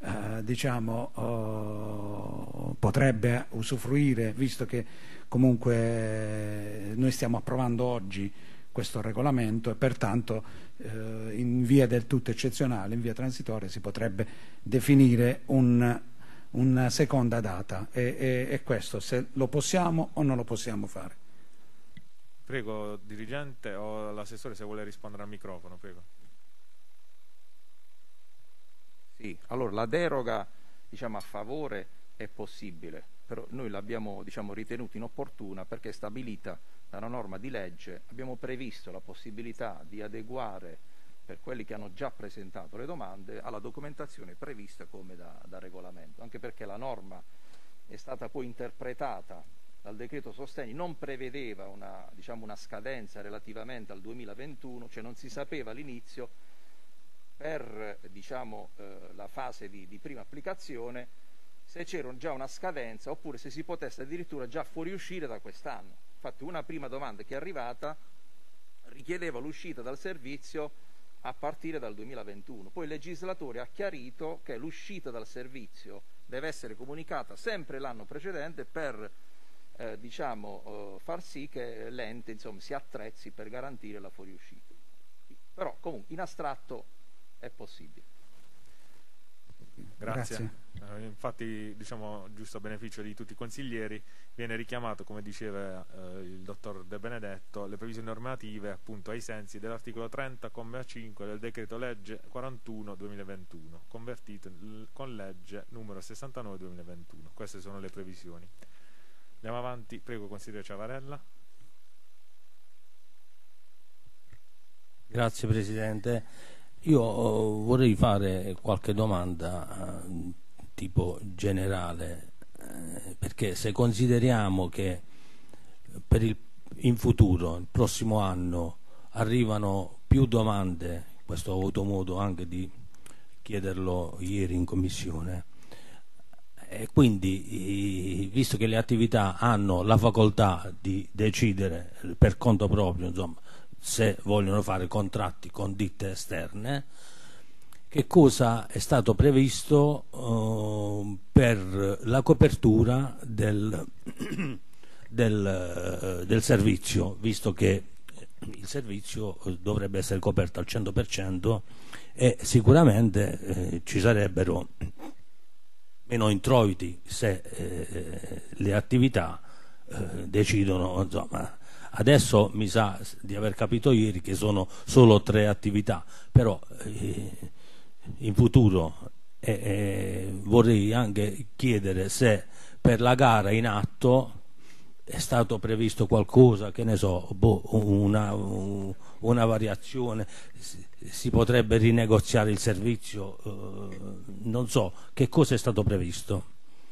potrebbe usufruire, visto che comunque noi stiamo approvando oggi questo regolamento e pertanto in via del tutto eccezionale, in via transitoria, si potrebbe definire una seconda data, e questo se lo possiamo o non lo possiamo fare. Prego, dirigente o l'assessore, se vuole rispondere al microfono, prego. Sì, allora la deroga a favore è possibile, però noi l'abbiamo ritenuta inopportuna perché è stabilita da una norma di legge. Abbiamo previsto la possibilità di adeguare, per quelli che hanno già presentato le domande, alla documentazione prevista come da regolamento, anche perché la norma è stata poi interpretata dal decreto sostegni, non prevedeva una scadenza relativamente al 2021, cioè non si sapeva all'inizio per la fase di prima applicazione se c'era già una scadenza oppure se si potesse addirittura già fuoriuscire da quest'anno. Infatti una prima domanda che è arrivata richiedeva l'uscita dal servizio a partire dal 2021. Poi il legislatore ha chiarito che l'uscita dal servizio deve essere comunicata sempre l'anno precedente per far sì che l'ente si attrezzi per garantire la fuoriuscita. Però comunque in astratto è possibile. Grazie. Infatti, giusto a beneficio di tutti i consiglieri, viene richiamato, come diceva il dottor De Benedetto, le previsioni normative appunto ai sensi dell'articolo 30, comma 5 del decreto legge 41/2021, convertito con legge numero 69/2021. Queste sono le previsioni. Andiamo avanti, prego, consigliere Ciavarella. Grazie Presidente. Io vorrei fare qualche domanda tipo generale, perché se consideriamo che in futuro, il prossimo anno, arrivano più domande, questo ho avuto modo anche di chiederlo ieri in commissione, e quindi visto che le attività hanno la facoltà di decidere per conto proprio, insomma, se vogliono fare contratti con ditte esterne, che cosa è stato previsto per la copertura del servizio, visto che il servizio dovrebbe essere coperto al 100% e sicuramente ci sarebbero meno introiti se le attività decidono, insomma. Adesso mi sa di aver capito ieri che sono solo 3 attività, però in futuro vorrei anche chiedere se per la gara in atto è stato previsto qualcosa, che ne so, una variazione, si potrebbe rinegoziare il servizio, non so, che cosa è stato previsto?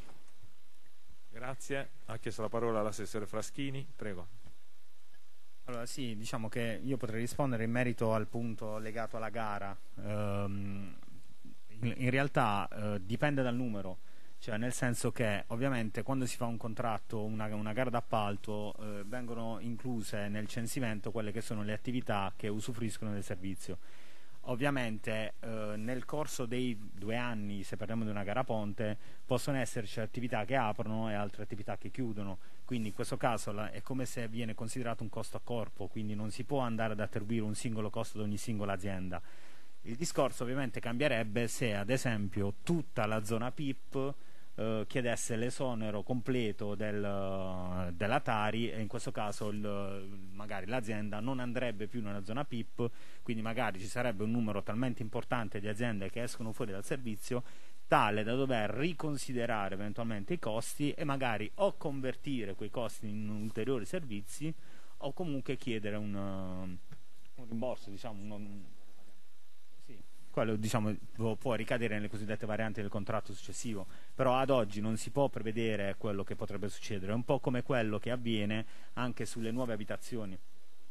Grazie. Ha chiesto la parola l'assessore Fraschini, prego. Allora sì, diciamo che io potrei rispondere in merito al punto legato alla gara. In realtà dipende dal numero, cioè nel senso che ovviamente quando si fa un contratto, una gara d'appalto, vengono incluse nel censimento quelle che sono le attività che usufruiscono del servizio. Ovviamente nel corso dei 2 anni, se parliamo di una gara ponte, possono esserci attività che aprono e altre attività che chiudono, quindi in questo caso è come se viene considerato un costo a corpo, quindi non si può andare ad attribuire un singolo costo ad ogni singola azienda. Il discorso ovviamente cambierebbe se ad esempio tutta la zona PIP chiedesse l'esonero completo della Tari, e in questo caso magari l'azienda non andrebbe più nella zona PIP, quindi magari ci sarebbe un numero talmente importante di aziende che escono fuori dal servizio tale da dover riconsiderare eventualmente i costi e magari o convertire quei costi in ulteriori servizi o comunque chiedere un rimborso, diciamo, quello diciamo può ricadere nelle cosiddette varianti del contratto successivo, però ad oggi non si può prevedere quello che potrebbe succedere, è un po' come quello che avviene anche sulle nuove abitazioni.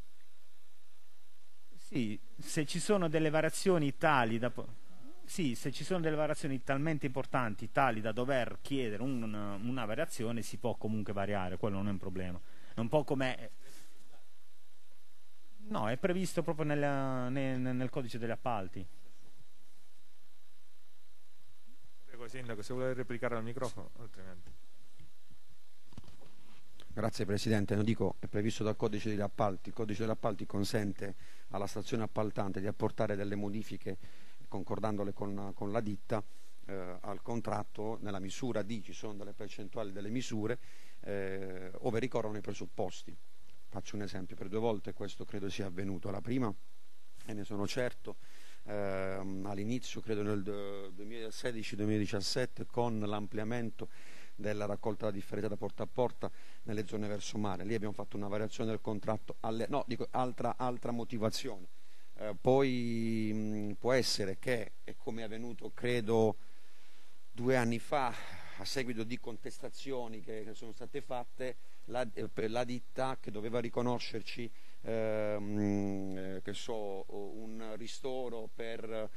Sì, se ci sono delle variazioni tali da sì, se ci sono delle variazioni talmente importanti tali da dover chiedere una variazione, si può comunque variare, quello non è un problema. È un po' come no, è previsto proprio nel codice degli appalti. Sindaco, se vuole replicare al microfono, altrimenti. Grazie Presidente, non dico, è previsto dal codice degli appalti. Il codice degli appalti consente alla stazione appaltante di apportare delle modifiche, concordandole con la ditta, al contratto nella misura di, ci sono delle percentuali delle misure ove ricorrono i presupposti. Faccio un esempio, per 2 volte questo credo sia avvenuto. La prima, e ne sono certo, all'inizio credo nel 2016-2017 con l'ampliamento della raccolta differenziata porta a porta nelle zone verso mare. Lì abbiamo fatto una variazione del contratto, altra motivazione. Poi può essere che, è come è avvenuto credo 2 anni fa, a seguito di contestazioni che sono state fatte, la ditta che doveva riconoscerci un ristoro per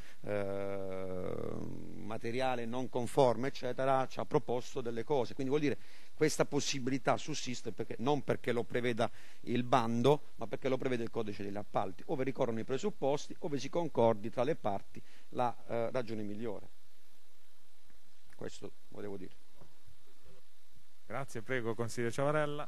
materiale non conforme eccetera, ci ha proposto delle cose, quindi vuol dire questa possibilità sussiste non perché lo preveda il bando, ma perché lo prevede il codice degli appalti, ove ricorrono i presupposti, ove si concordi tra le parti la ragione migliore. Questo volevo dire. Grazie, prego consigliere Ciavarella.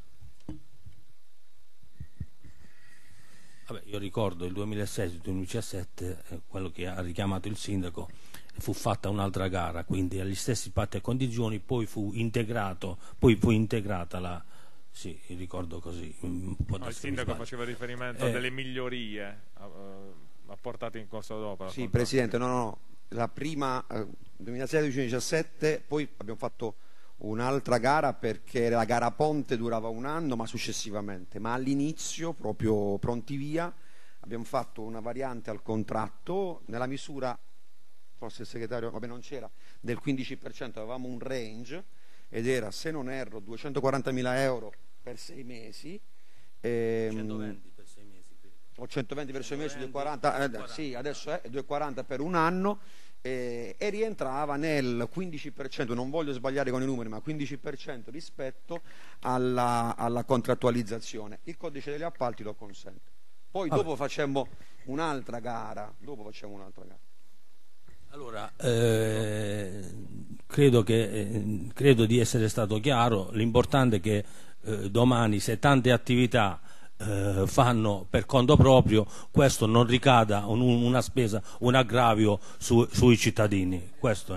Vabbè, io ricordo il 2016-2017, quello che ha richiamato il sindaco, fu fatta un'altra gara, quindi agli stessi patti e condizioni, poi fu integrata la... Sì, ricordo così. Un po' il sindaco faceva riferimento a delle migliorie apportate in corso d'opera. Sì, Presidente, no. La prima 2016-2017, poi abbiamo fatto un'altra gara perché la gara ponte durava 1 anno, ma successivamente, ma all'inizio, proprio pronti via, abbiamo fatto una variante al contratto nella misura, forse il segretario, vabbè non c'era, del 15%, avevamo un range ed era, se non erro, 240.000 euro per 6 mesi. 120 per 6 mesi, credo. O 120 per 6 mesi, 240, sì, adesso è 240 per 1 anno. E rientrava nel 15%, non voglio sbagliare con i numeri, ma 15% rispetto alla contrattualizzazione. Il codice degli appalti lo consente. Poi dopo facciamo un'altra gara. Allora, credo di essere stato chiaro. L'importante è che domani, se tante attività fanno per conto proprio, questo non ricada una spesa, un aggravio sui cittadini. Questo è.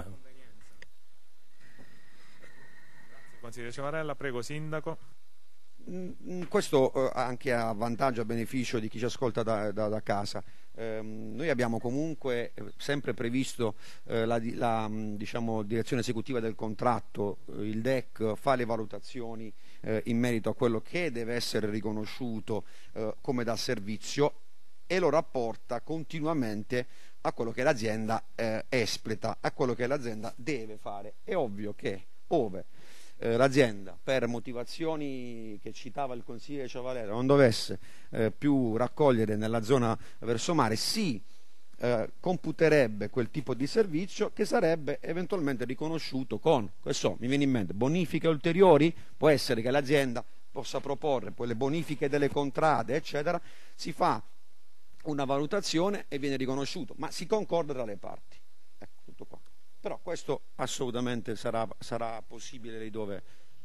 Grazie, consigliere Ciavarella, prego sindaco. Questo anche a vantaggio, a beneficio di chi ci ascolta da casa. Noi abbiamo comunque sempre previsto la direzione esecutiva del contratto, il DEC fa le valutazioni in merito a quello che deve essere riconosciuto come da servizio e lo rapporta continuamente a quello che l'azienda espleta, a quello che l'azienda deve fare. È ovvio che ove l'azienda, per motivazioni che citava il consigliere Ciavarella, non dovesse più raccogliere nella zona verso mare, si computerebbe quel tipo di servizio che sarebbe eventualmente riconosciuto con, mi viene in mente, bonifiche ulteriori. Può essere che l'azienda possa proporre poi le bonifiche delle contrade eccetera, si fa una valutazione e viene riconosciuto, ma si concorda tra le parti. Ecco, tutto qua. Però questo assolutamente sarà possibile lì dove...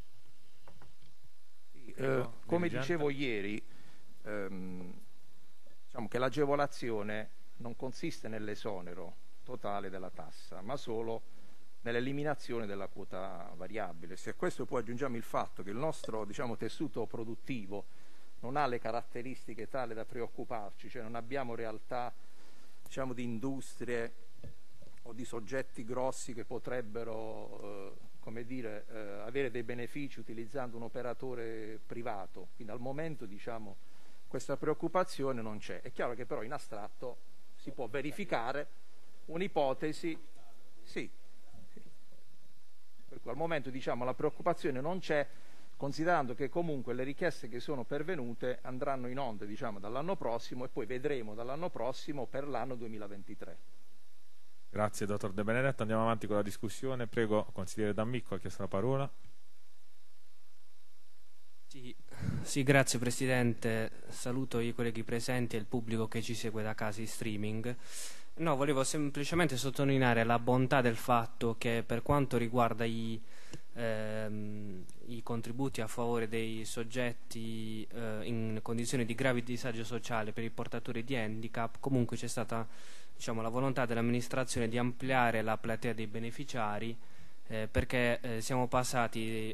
come dicevo ieri, diciamo che l'agevolazione non consiste nell'esonero totale della tassa, ma solo nell'eliminazione della quota variabile. Se a questo poi aggiungiamo il fatto che il nostro, diciamo, tessuto produttivo non ha le caratteristiche tali da preoccuparci, cioè non abbiamo realtà, diciamo, di industrie o di soggetti grossi che potrebbero come dire, avere dei benefici utilizzando un operatore privato. Quindi al momento, diciamo, questa preoccupazione non c'è. È chiaro che però in astratto si può verificare un'ipotesi, sì. Per cui al momento, diciamo, la preoccupazione non c'è, considerando che comunque le richieste che sono pervenute andranno in onda, diciamo, dall'anno prossimo, e poi vedremo dall'anno prossimo per l'anno 2023. Grazie dottor De Benedetto, andiamo avanti con la discussione. Prego, consigliere D'Amico, ha chiesto la parola. Sì, grazie Presidente, saluto i colleghi presenti e il pubblico che ci segue da casa in streaming. No, volevo semplicemente sottolineare la bontà del fatto che per quanto riguarda i contributi a favore dei soggetti in condizioni di grave disagio sociale per i portatori di handicap, comunque c'è stata, diciamo, la volontà dell'amministrazione di ampliare la platea dei beneficiari, perché siamo passati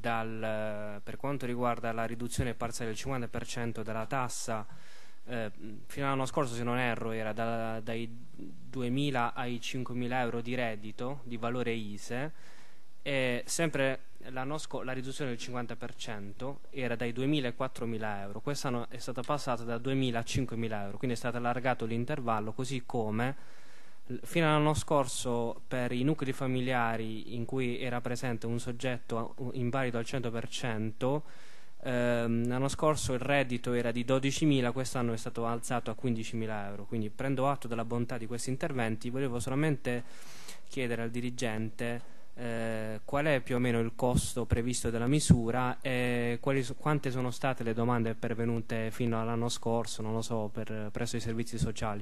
per quanto riguarda la riduzione parziale del 50% della tassa, fino all'anno scorso, se non erro, era dai 2.000 ai 5.000 euro di reddito di valore ISE, e sempre l'anno la riduzione del 50% era dai 2.000 ai 4.000 euro. Quest'anno è stata passata da 2.000 a 5.000 euro, quindi è stato allargato l'intervallo, così come fino all'anno scorso per i nuclei familiari in cui era presente un soggetto invalido al 100%, l'anno scorso il reddito era di 12.000, quest'anno è stato alzato a 15.000 euro. Quindi prendo atto della bontà di questi interventi. Volevo solamente chiedere al dirigente qual è più o meno il costo previsto della misura e quante sono state le domande pervenute fino all'anno scorso, non lo so, presso i servizi sociali.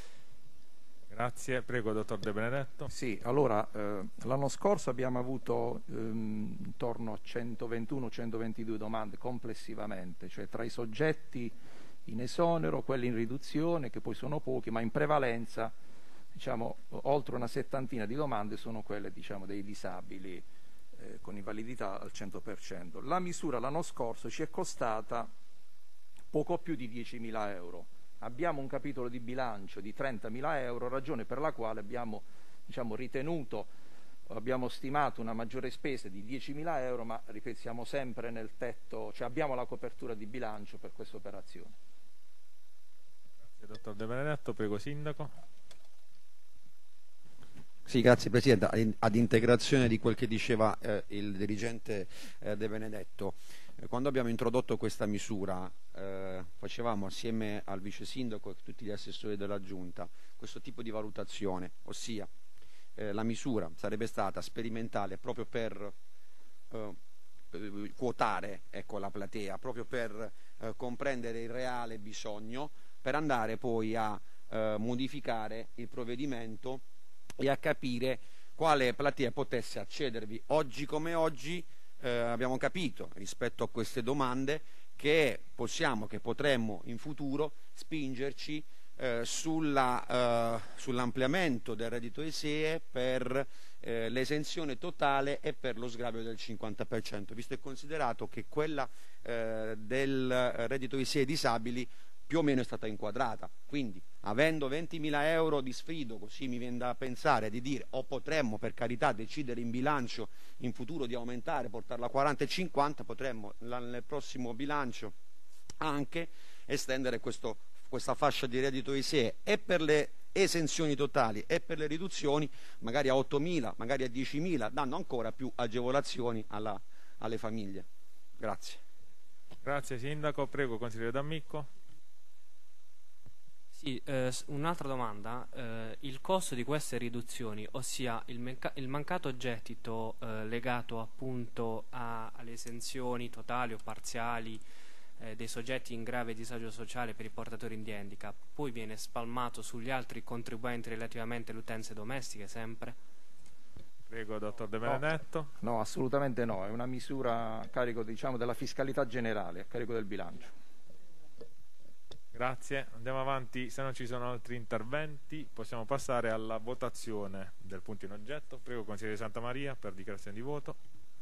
Grazie, prego dottor De Benedetto. Sì, allora l'anno scorso abbiamo avuto intorno a 121-122 domande complessivamente, cioè tra i soggetti in esonero, quelli in riduzione, che poi sono pochi, ma in prevalenza, diciamo, oltre una settantina di domande sono quelle, diciamo, dei disabili con invalidità al 100%. La misura l'anno scorso ci è costata poco più di 10.000 euro. Abbiamo un capitolo di bilancio di 30.000 euro, ragione per la quale abbiamo, diciamo, abbiamo stimato una maggiore spesa di 10.000 euro, ma ripeto, siamo sempre nel tetto, cioè abbiamo la copertura di bilancio per questa operazione. Grazie dottor De Benedetto, prego Sindaco. Sì, grazie Presidente. Ad integrazione di quel che diceva il dirigente De Benedetto, quando abbiamo introdotto questa misura facevamo assieme al vice sindaco e a tutti gli assessori della Giunta questo tipo di valutazione, ossia la misura sarebbe stata sperimentale proprio per quotare, ecco, la platea, proprio per comprendere il reale bisogno, per andare poi a modificare il provvedimento e a capire quale platea potesse accedervi. Oggi come oggi abbiamo capito rispetto a queste domande che potremmo in futuro spingerci sull'ampliamento del reddito ISEE per l'esenzione totale e per lo sgravio del 50%, visto e considerato che quella del reddito ISEE disabili più o meno è stata inquadrata. Quindi, avendo 20.000 euro di sfrido, così mi viene da pensare di dire, o potremmo per carità decidere in bilancio in futuro di aumentare, portarla a 40 e 50, potremmo nel prossimo bilancio anche estendere questa fascia di reddito ISEE e per le esenzioni totali e per le riduzioni magari a 8.000, magari a 10.000, dando ancora più agevolazioni alle famiglie. Grazie. Grazie Sindaco, prego consigliere D'Amico. Sì, un'altra domanda, il costo di queste riduzioni, ossia il mancato gettito legato appunto alle esenzioni totali o parziali dei soggetti in grave disagio sociale per i portatori di handicap poi viene spalmato sugli altri contribuenti relativamente alle utenze domestiche sempre? Prego, dottor De Benedetto. No, assolutamente no, è una misura a carico, diciamo, della fiscalità generale, a carico del bilancio. Grazie, andiamo avanti, se non ci sono altri interventi possiamo passare alla votazione del punto in oggetto. Prego, consigliere Santamaria, per dichiarazione di voto.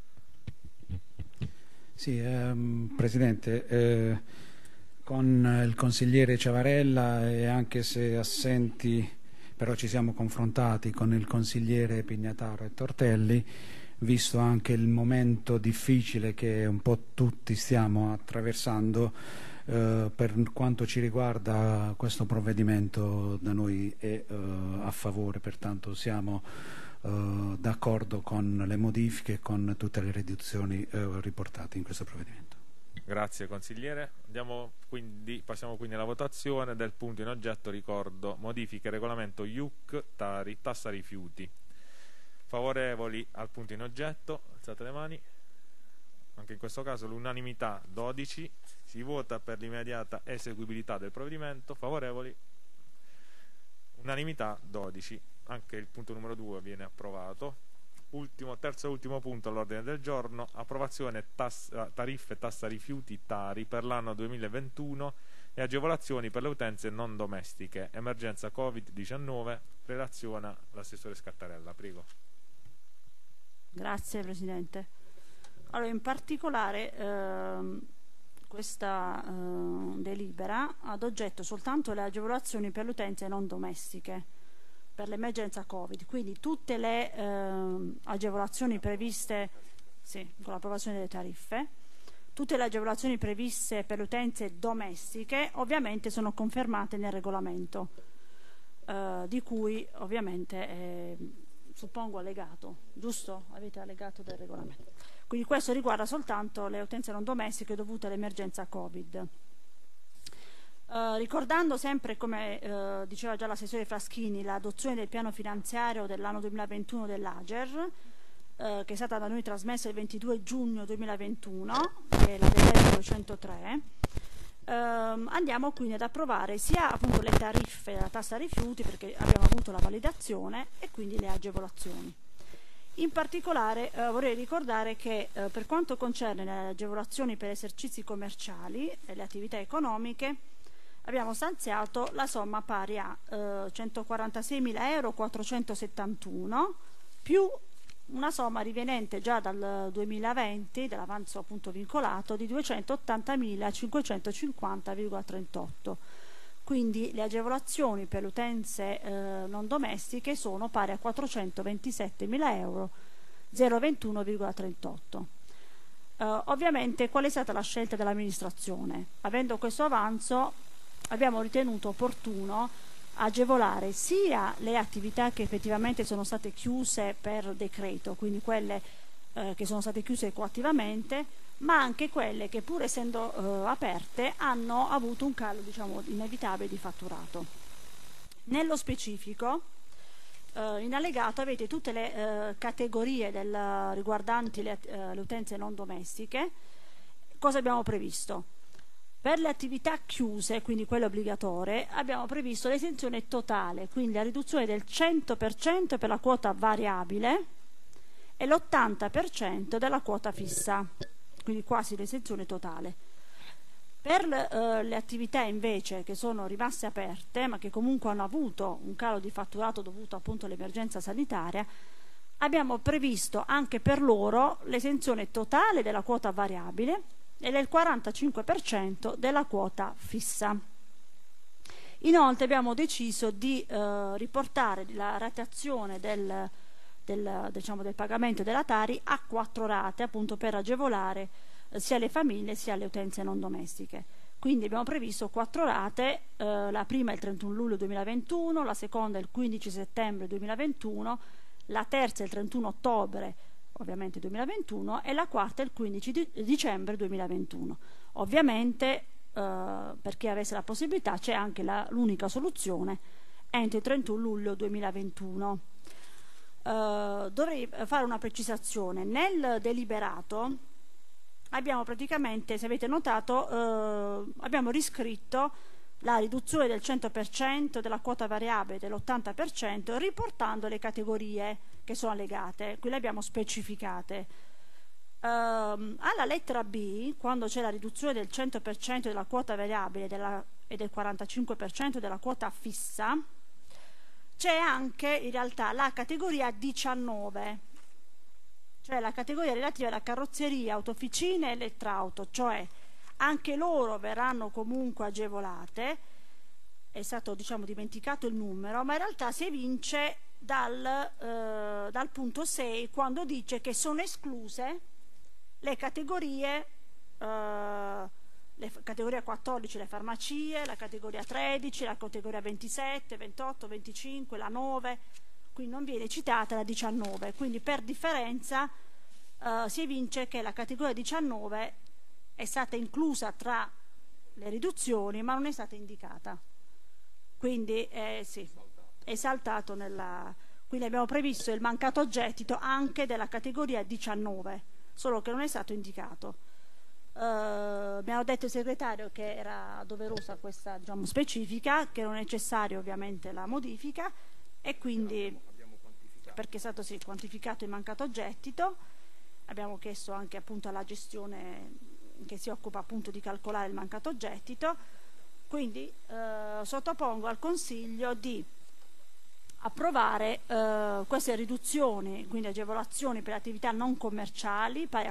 Sì, Presidente, con il consigliere Ciavarella, e anche se assenti, però ci siamo confrontati con il consigliere Pignataro e Tortelli, visto anche il momento difficile che un po' tutti stiamo attraversando. Per quanto ci riguarda, questo provvedimento da noi è a favore, pertanto siamo d'accordo con le modifiche e con tutte le riduzioni riportate in questo provvedimento. Grazie consigliere. Passiamo quindi alla votazione del punto in oggetto. Ricordo modifiche regolamento IUC Tari tassa rifiuti. Favorevoli al punto in oggetto, alzate le mani. Anche in questo caso l'unanimità 12. Si vota per l'immediata eseguibilità del provvedimento. Favorevoli, unanimità 12. Anche il punto numero 2 viene approvato. Terzo e ultimo punto all'ordine del giorno: approvazione tariffe e tassa rifiuti Tari per l'anno 2021 e agevolazioni per le utenze non domestiche. Emergenza Covid-19. Relaziona l'assessore Scattarella. Prego. Grazie Presidente. Allora, in particolare questa delibera ha ad oggetto soltanto le agevolazioni per le utenze non domestiche per l'emergenza Covid, quindi tutte le agevolazioni previste con l'approvazione delle tariffe, tutte le agevolazioni previste per le utenze domestiche ovviamente sono confermate nel regolamento, di cui ovviamente suppongo allegato, giusto? Avete allegato del regolamento. Quindi questo riguarda soltanto le utenze non domestiche dovute all'emergenza Covid. Ricordando sempre, come diceva già l'assessore Fraschini, l'adozione del piano finanziario dell'anno 2021 dell'Ager, che è stata da noi trasmessa il 22 giugno 2021, che è la delibera 203, andiamo quindi ad approvare sia appunto le tariffe della tassa rifiuti, perché abbiamo avuto la validazione, e quindi le agevolazioni. In particolare vorrei ricordare che per quanto concerne le agevolazioni per esercizi commerciali e le attività economiche, abbiamo stanziato la somma pari a 146.471 euro più una somma rivenente già dal 2020 dell'avanzo appunto vincolato di 280.550,38. Quindi le agevolazioni per le utenze non domestiche sono pari a 427.000 euro 021,38. Ovviamente qual è stata la scelta dell'amministrazione? Avendo questo avanzo abbiamo ritenuto opportuno agevolare sia le attività che effettivamente sono state chiuse per decreto, quindi quelle che sono state chiuse coattivamente, ma anche quelle che pur essendo aperte hanno avuto un calo, diciamo, inevitabile di fatturato. Nello specifico, in allegato avete tutte le categorie riguardanti le utenze non domestiche. Cosa abbiamo previsto? Per le attività chiuse, quindi quelle obbligatorie, abbiamo previsto l'esenzione totale, quindi la riduzione del 100% per la quota variabile e l'80% della quota fissa, quindi quasi l'esenzione totale. Per le attività invece che sono rimaste aperte, ma che comunque hanno avuto un calo di fatturato dovuto appunto all'emergenza sanitaria, abbiamo previsto anche per loro l'esenzione totale della quota variabile e del 45% della quota fissa. Inoltre abbiamo deciso di riportare la rateazione del pagamento della Tari a 4 rate, appunto per agevolare sia le famiglie sia le utenze non domestiche. Quindi abbiamo previsto 4 rate, la prima il 31 luglio 2021, la seconda il 15 settembre 2021, la terza il 31 ottobre ovviamente 2021 e la quarta il 15 dicembre 2021. Ovviamente per chi avesse la possibilità c'è anche l'unica soluzione entro il 31 luglio 2021. Dovrei fare una precisazione. Nel deliberato abbiamo praticamente, se avete notato, abbiamo riscritto la riduzione del 100% della quota variabile dell'80% riportando le categorie che sono allegate, qui le abbiamo specificate. Alla lettera B, quando c'è la riduzione del 100% della quota variabile e del 45% della quota fissa, c'è anche in realtà la categoria 19, cioè la categoria relativa alla carrozzeria, autofficine e elettrauto, cioè anche loro verranno comunque agevolate. È stato, diciamo, dimenticato il numero, ma in realtà si evince dal punto 6, quando dice che sono escluse le categorie, categoria 14 le farmacie, la categoria 13, la categoria 27, 28, 25, la 9, qui non viene citata la 19, quindi per differenza si evince che la categoria 19 è stata inclusa tra le riduzioni ma non è stata indicata, quindi sì, è saltato quindi abbiamo previsto il mancato gettito anche della categoria 19, solo che non è stato indicato. Mi hanno detto il segretario che era doverosa questa, diciamo, specifica, che non è necessaria ovviamente la modifica, e quindi perché è stato quantificato il mancato gettito. Abbiamo chiesto anche appunto alla gestione che si occupa appunto di calcolare il mancato gettito, quindi sottopongo al Consiglio di approvare queste riduzioni, quindi agevolazioni per attività non commerciali pari a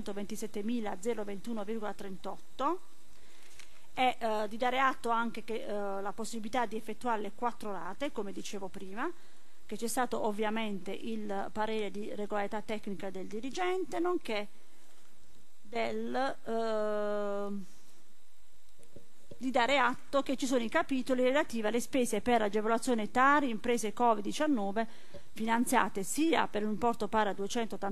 427.021,38 e di dare atto anche che la possibilità di effettuare le 4 rate, come dicevo prima, che c'è stato ovviamente il parere di regolarità tecnica del dirigente, nonché di dare atto che ci sono i capitoli relativi alle spese per agevolazione Tari imprese Covid-19 finanziate sia per un importo pari a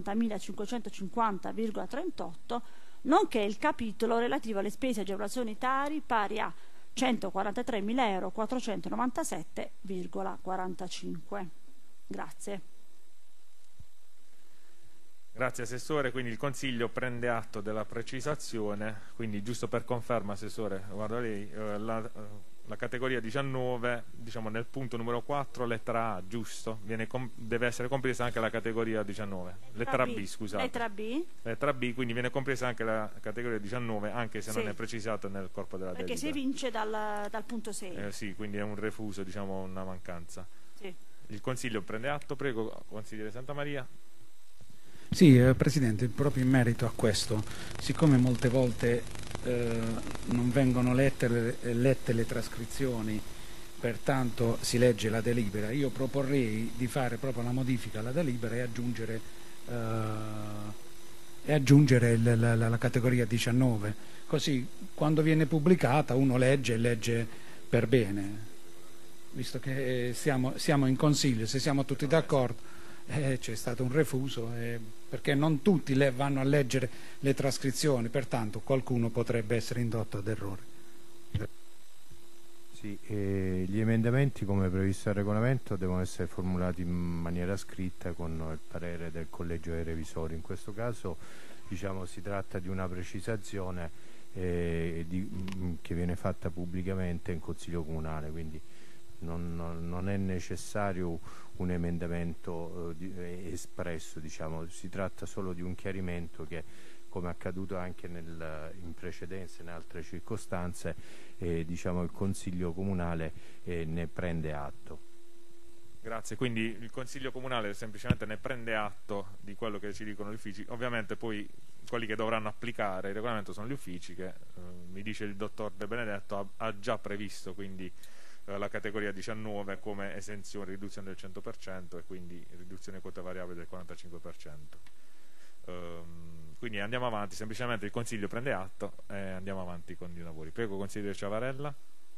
280.550,38, nonché il capitolo relativo alle spese agevolazioni Tari pari a 143.497,45. Grazie. Grazie Assessore, quindi il Consiglio prende atto della precisazione, quindi giusto per conferma Assessore, guarda lei, la categoria 19, diciamo nel punto numero 4, lettera A, giusto? Deve essere compresa anche la categoria 19, lettera B, scusate. Lettera B, quindi viene compresa anche la categoria 19, anche se sì, non è precisato nel corpo della delibera. Perché si evince dal punto 6. Sì, quindi è un refuso, diciamo una mancanza. Sì. Il Consiglio prende atto, prego, consigliere Santamaria. Sì, Presidente, proprio in merito a questo, siccome molte volte non vengono lette le trascrizioni, pertanto si legge la delibera, io proporrei di fare proprio la modifica alla delibera e aggiungere la categoria 19, così quando viene pubblicata uno legge per bene, visto che siamo in Consiglio, se siamo tutti d'accordo. C'è stato un refuso perché non tutti vanno a leggere le trascrizioni, pertanto qualcuno potrebbe essere indotto ad errore. Sì, gli emendamenti come previsto dal regolamento devono essere formulati in maniera scritta con il parere del Collegio dei Revisori. In questo caso, diciamo, si tratta di una precisazione che viene fatta pubblicamente in Consiglio Comunale, quindi non è necessario un emendamento espresso, diciamo. Si tratta solo di un chiarimento che, come accaduto anche in precedenza in altre circostanze, diciamo, il Consiglio Comunale ne prende atto. Grazie, quindi il Consiglio Comunale semplicemente ne prende atto di quello che ci dicono gli uffici, ovviamente poi quelli che dovranno applicare il regolamento sono gli uffici che, mi dice il dottor De Benedetto, ha già previsto quindi la categoria 19 come esenzione, riduzione del 100% e quindi riduzione quota variabile del 45%. Quindi andiamo avanti, semplicemente il Consiglio prende atto e andiamo avanti con i lavori. Prego, consigliere Ciavarella.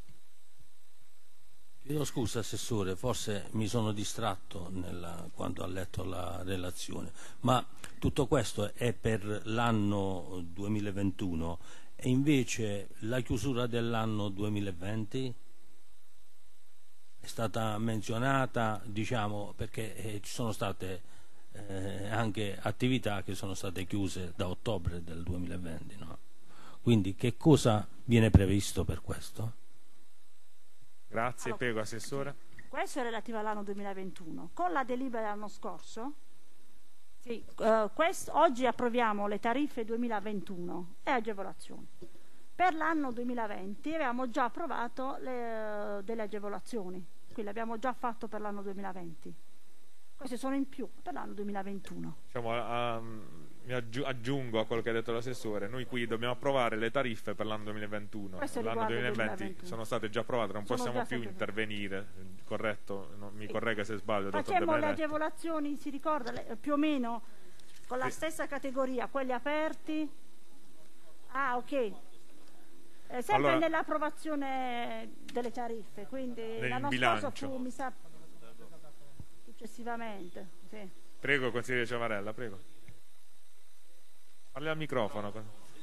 Chiedo scusa Assessore, forse mi sono distratto quando ho letto la relazione, ma tutto questo è per l'anno 2021 e invece la chiusura dell'anno 2020 è stata menzionata, diciamo, perché ci sono state anche attività che sono state chiuse da ottobre del 2020, no? Quindi che cosa viene previsto per questo? Grazie, allora, prego Assessore. Questo è relativo all'anno 2021. Con la delibera dell'anno scorso, sì, oggi approviamo le tariffe 2021 e agevolazioni. Per l'anno 2020 avevamo già approvato delle agevolazioni, quindi abbiamo già fatto per l'anno 2020. Queste sono in più per l'anno 2021. Diciamo, mi aggiungo a quello che ha detto l'assessore. Noi qui dobbiamo approvare le tariffe per l'anno 2021. L'anno 2020 sono state già approvate, non possiamo più intervenire. Corretto? Mi corregga se sbaglio. Facciamo le agevolazioni, si ricorda, più o meno con la stessa categoria, quelli aperti. Ah, ok. Sempre allora, nell'approvazione delle tariffe, quindi l'anno scorso fu, mi sa, successivamente. Sì. Prego, consigliere Ciavarella, prego. Parli al microfono.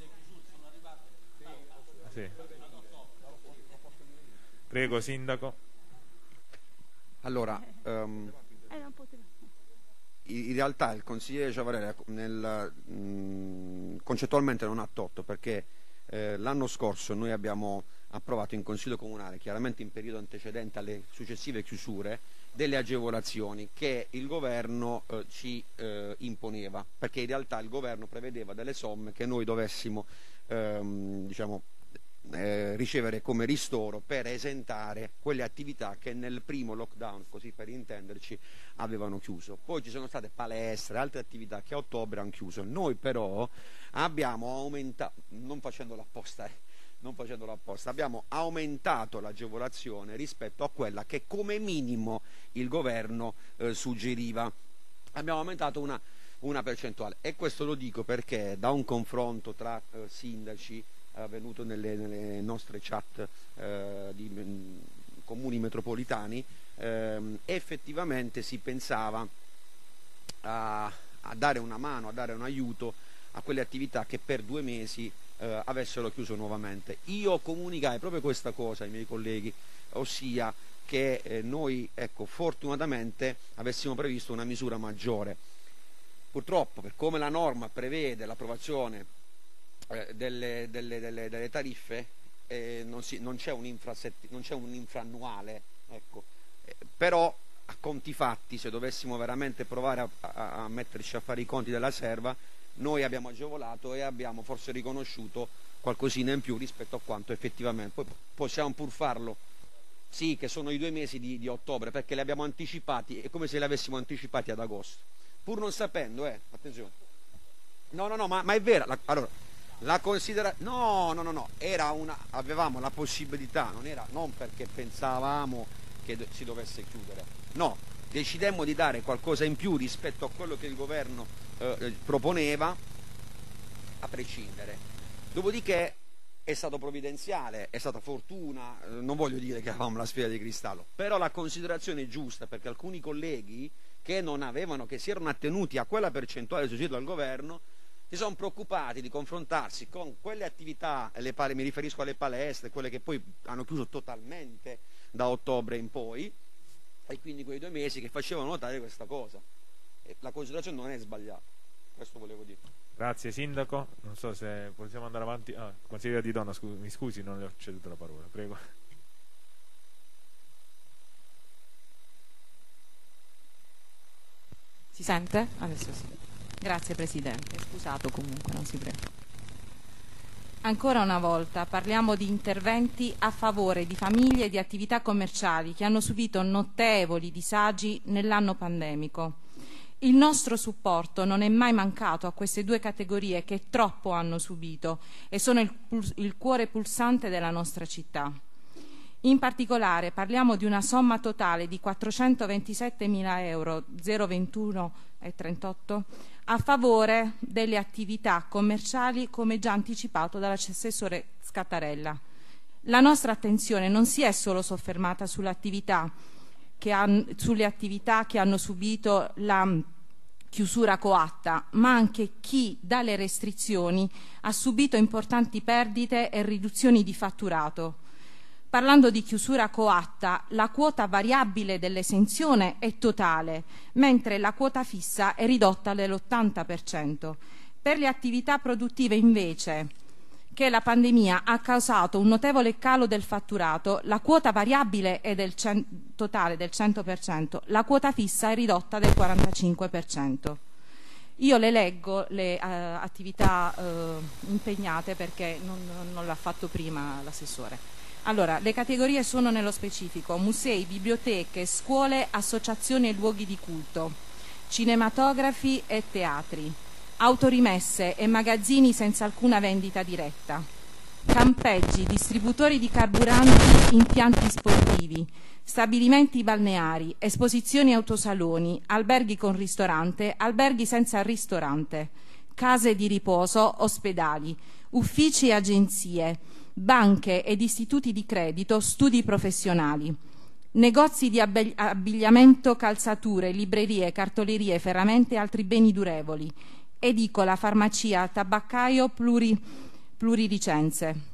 Sì. Prego, Sindaco. Allora, in realtà il consigliere Ciavarella concettualmente non ha torto, perché l'anno scorso noi abbiamo approvato in Consiglio Comunale, chiaramente in periodo antecedente alle successive chiusure, delle agevolazioni che il governo ci imponeva, perché in realtà il governo prevedeva delle somme che noi dovessimo ricevere come ristoro per esentare quelle attività che nel primo lockdown, così per intenderci, avevano chiuso. Poi ci sono state palestre e altre attività che a ottobre hanno chiuso. Noi però abbiamo aumentato, non facendolo apposta, abbiamo aumentato l'agevolazione rispetto a quella che come minimo il governo suggeriva. Abbiamo aumentato una percentuale, e questo lo dico perché da un confronto tra sindaci avvenuto nelle nostre chat di comuni metropolitani, effettivamente si pensava a dare una mano, a dare un aiuto a quelle attività che per 2 mesi avessero chiuso nuovamente. Io comunicai proprio questa cosa ai miei colleghi, ossia che noi, fortunatamente avessimo previsto una misura maggiore. Purtroppo, per come la norma prevede l'approvazione delle tariffe, non c'è un infraannuale, però a conti fatti, se dovessimo veramente provare a metterci a fare i conti della serva, noi abbiamo agevolato e abbiamo forse riconosciuto qualcosina in più rispetto a quanto effettivamente. Poi possiamo pur farlo, sì, che sono i 2 mesi di ottobre, perché li abbiamo anticipati, è come se li avessimo anticipati ad agosto, pur non sapendo, attenzione, ma è vera, allora la avevamo la possibilità, non perché pensavamo che si dovesse chiudere, no, decidemmo di dare qualcosa in più rispetto a quello che il governo proponeva, a prescindere. Dopodiché è stato provvidenziale, è stata fortuna, non voglio dire che avevamo la sfera di cristallo, però la considerazione è giusta, perché alcuni colleghi che si erano attenuti a quella percentuale suggerita dal governo si sono preoccupati di confrontarsi con quelle attività, mi riferisco alle palestre, quelle che poi hanno chiuso totalmente da ottobre in poi, e quindi quei 2 mesi che facevano notare questa cosa. E la considerazione non è sbagliata, questo volevo dire. Grazie Sindaco, non so se possiamo andare avanti. Consigliere Di Donna, mi scusi, non le ho ceduto la parola, prego. Si sente? Adesso sì. Grazie Presidente, scusato comunque, non si prega. Ancora una volta parliamo di interventi a favore di famiglie e di attività commerciali che hanno subito notevoli disagi nell'anno pandemico. Il nostro supporto non è mai mancato a queste 2 categorie che troppo hanno subito e sono il cuore pulsante della nostra città. In particolare parliamo di una somma totale di 427.000 euro, 021,38, a favore delle attività commerciali, come già anticipato dall'assessore Scattarella. La nostra attenzione non si è solo soffermata sulle attività che hanno subito la chiusura coatta, ma anche chi dalle restrizioni ha subito importanti perdite e riduzioni di fatturato. Parlando di chiusura coatta, la quota variabile dell'esenzione è totale, mentre la quota fissa è ridotta dell'80%. Per le attività produttive invece, che la pandemia ha causato un notevole calo del fatturato, la quota variabile è totale del 100%, la quota fissa è ridotta del 45%. Io le leggo le attività impegnate perché non l'ha fatto prima l'assessore. Allora, le categorie sono nello specifico: musei, biblioteche, scuole, associazioni e luoghi di culto, cinematografi e teatri, autorimesse e magazzini senza alcuna vendita diretta, campeggi, distributori di carburanti, impianti sportivi, stabilimenti balneari, esposizioni autosaloni, alberghi con ristorante, alberghi senza ristorante, case di riposo, ospedali, uffici e agenzie, banche ed istituti di credito, studi professionali, negozi di abbigliamento, calzature, librerie, cartolerie, ferramente e altri beni durevoli, edicola, farmacia, tabaccaio, plurilicenze,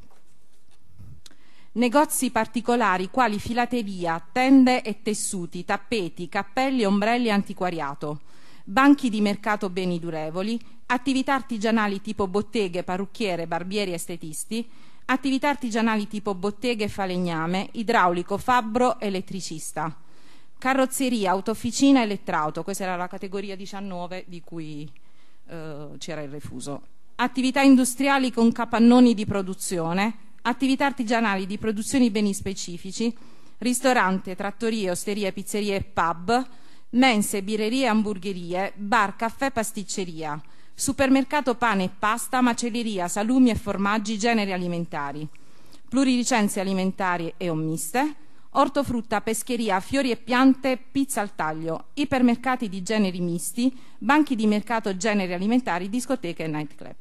negozi particolari quali filateria, tende e tessuti, tappeti, cappelli, ombrelli e antiquariato, banchi di mercato beni durevoli, attività artigianali tipo botteghe, parrucchiere, barbieri e estetisti, attività artigianali tipo botteghe e falegname, idraulico, fabbro, elettricista, carrozzeria, autofficina, elettrauto. Questa era la categoria 19 di cui c'era il refuso. Attività industriali con capannoni di produzione, attività artigianali di produzione di beni specifici, ristorante, trattorie, osterie, pizzerie e pub, mense, birrerie e hamburgerie, bar, caffè, pasticceria, supermercato pane e pasta, macelleria, salumi e formaggi, generi alimentari, plurilicenze alimentari e ommiste, ortofrutta, pescheria, fiori e piante, pizza al taglio, ipermercati di generi misti, banchi di mercato generi alimentari, discoteche e nightclub.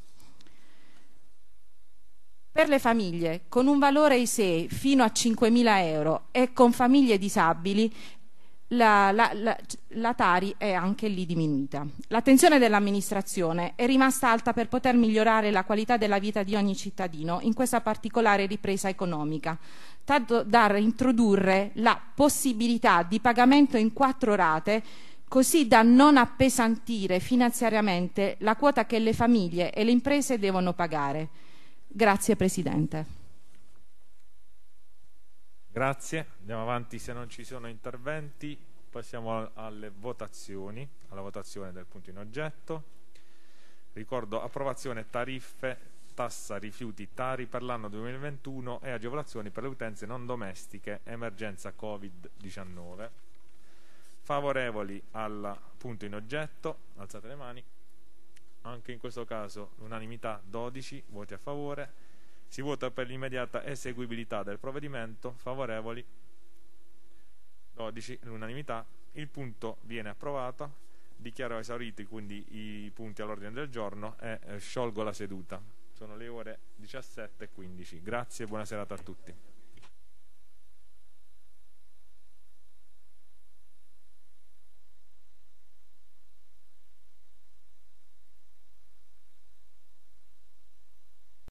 Per le famiglie con un valore ISEE fino a 5.000 euro e con famiglie disabili la Tari è anche lì diminuita. L'attenzione dell'amministrazione è rimasta alta per poter migliorare la qualità della vita di ogni cittadino in questa particolare ripresa economica, tanto da introdurre la possibilità di pagamento in 4 rate, così da non appesantire finanziariamente la quota che le famiglie e le imprese devono pagare. Grazie Presidente. Grazie, andiamo avanti. Se non ci sono interventi passiamo alle votazioni, alla votazione del punto in oggetto. Ricordo approvazione tariffe, tassa rifiuti Tari per l'anno 2021 e agevolazioni per le utenze non domestiche, emergenza Covid-19. Favorevoli al punto in oggetto, alzate le mani. Anche in questo caso l'unanimità 12 voti a favore. Si vota per l'immediata eseguibilità del provvedimento, favorevoli 12, l'unanimità. Il punto viene approvato, dichiaro esauriti quindi i punti all'ordine del giorno e sciolgo la seduta. Sono le ore 17:15. Grazie e buona serata a tutti.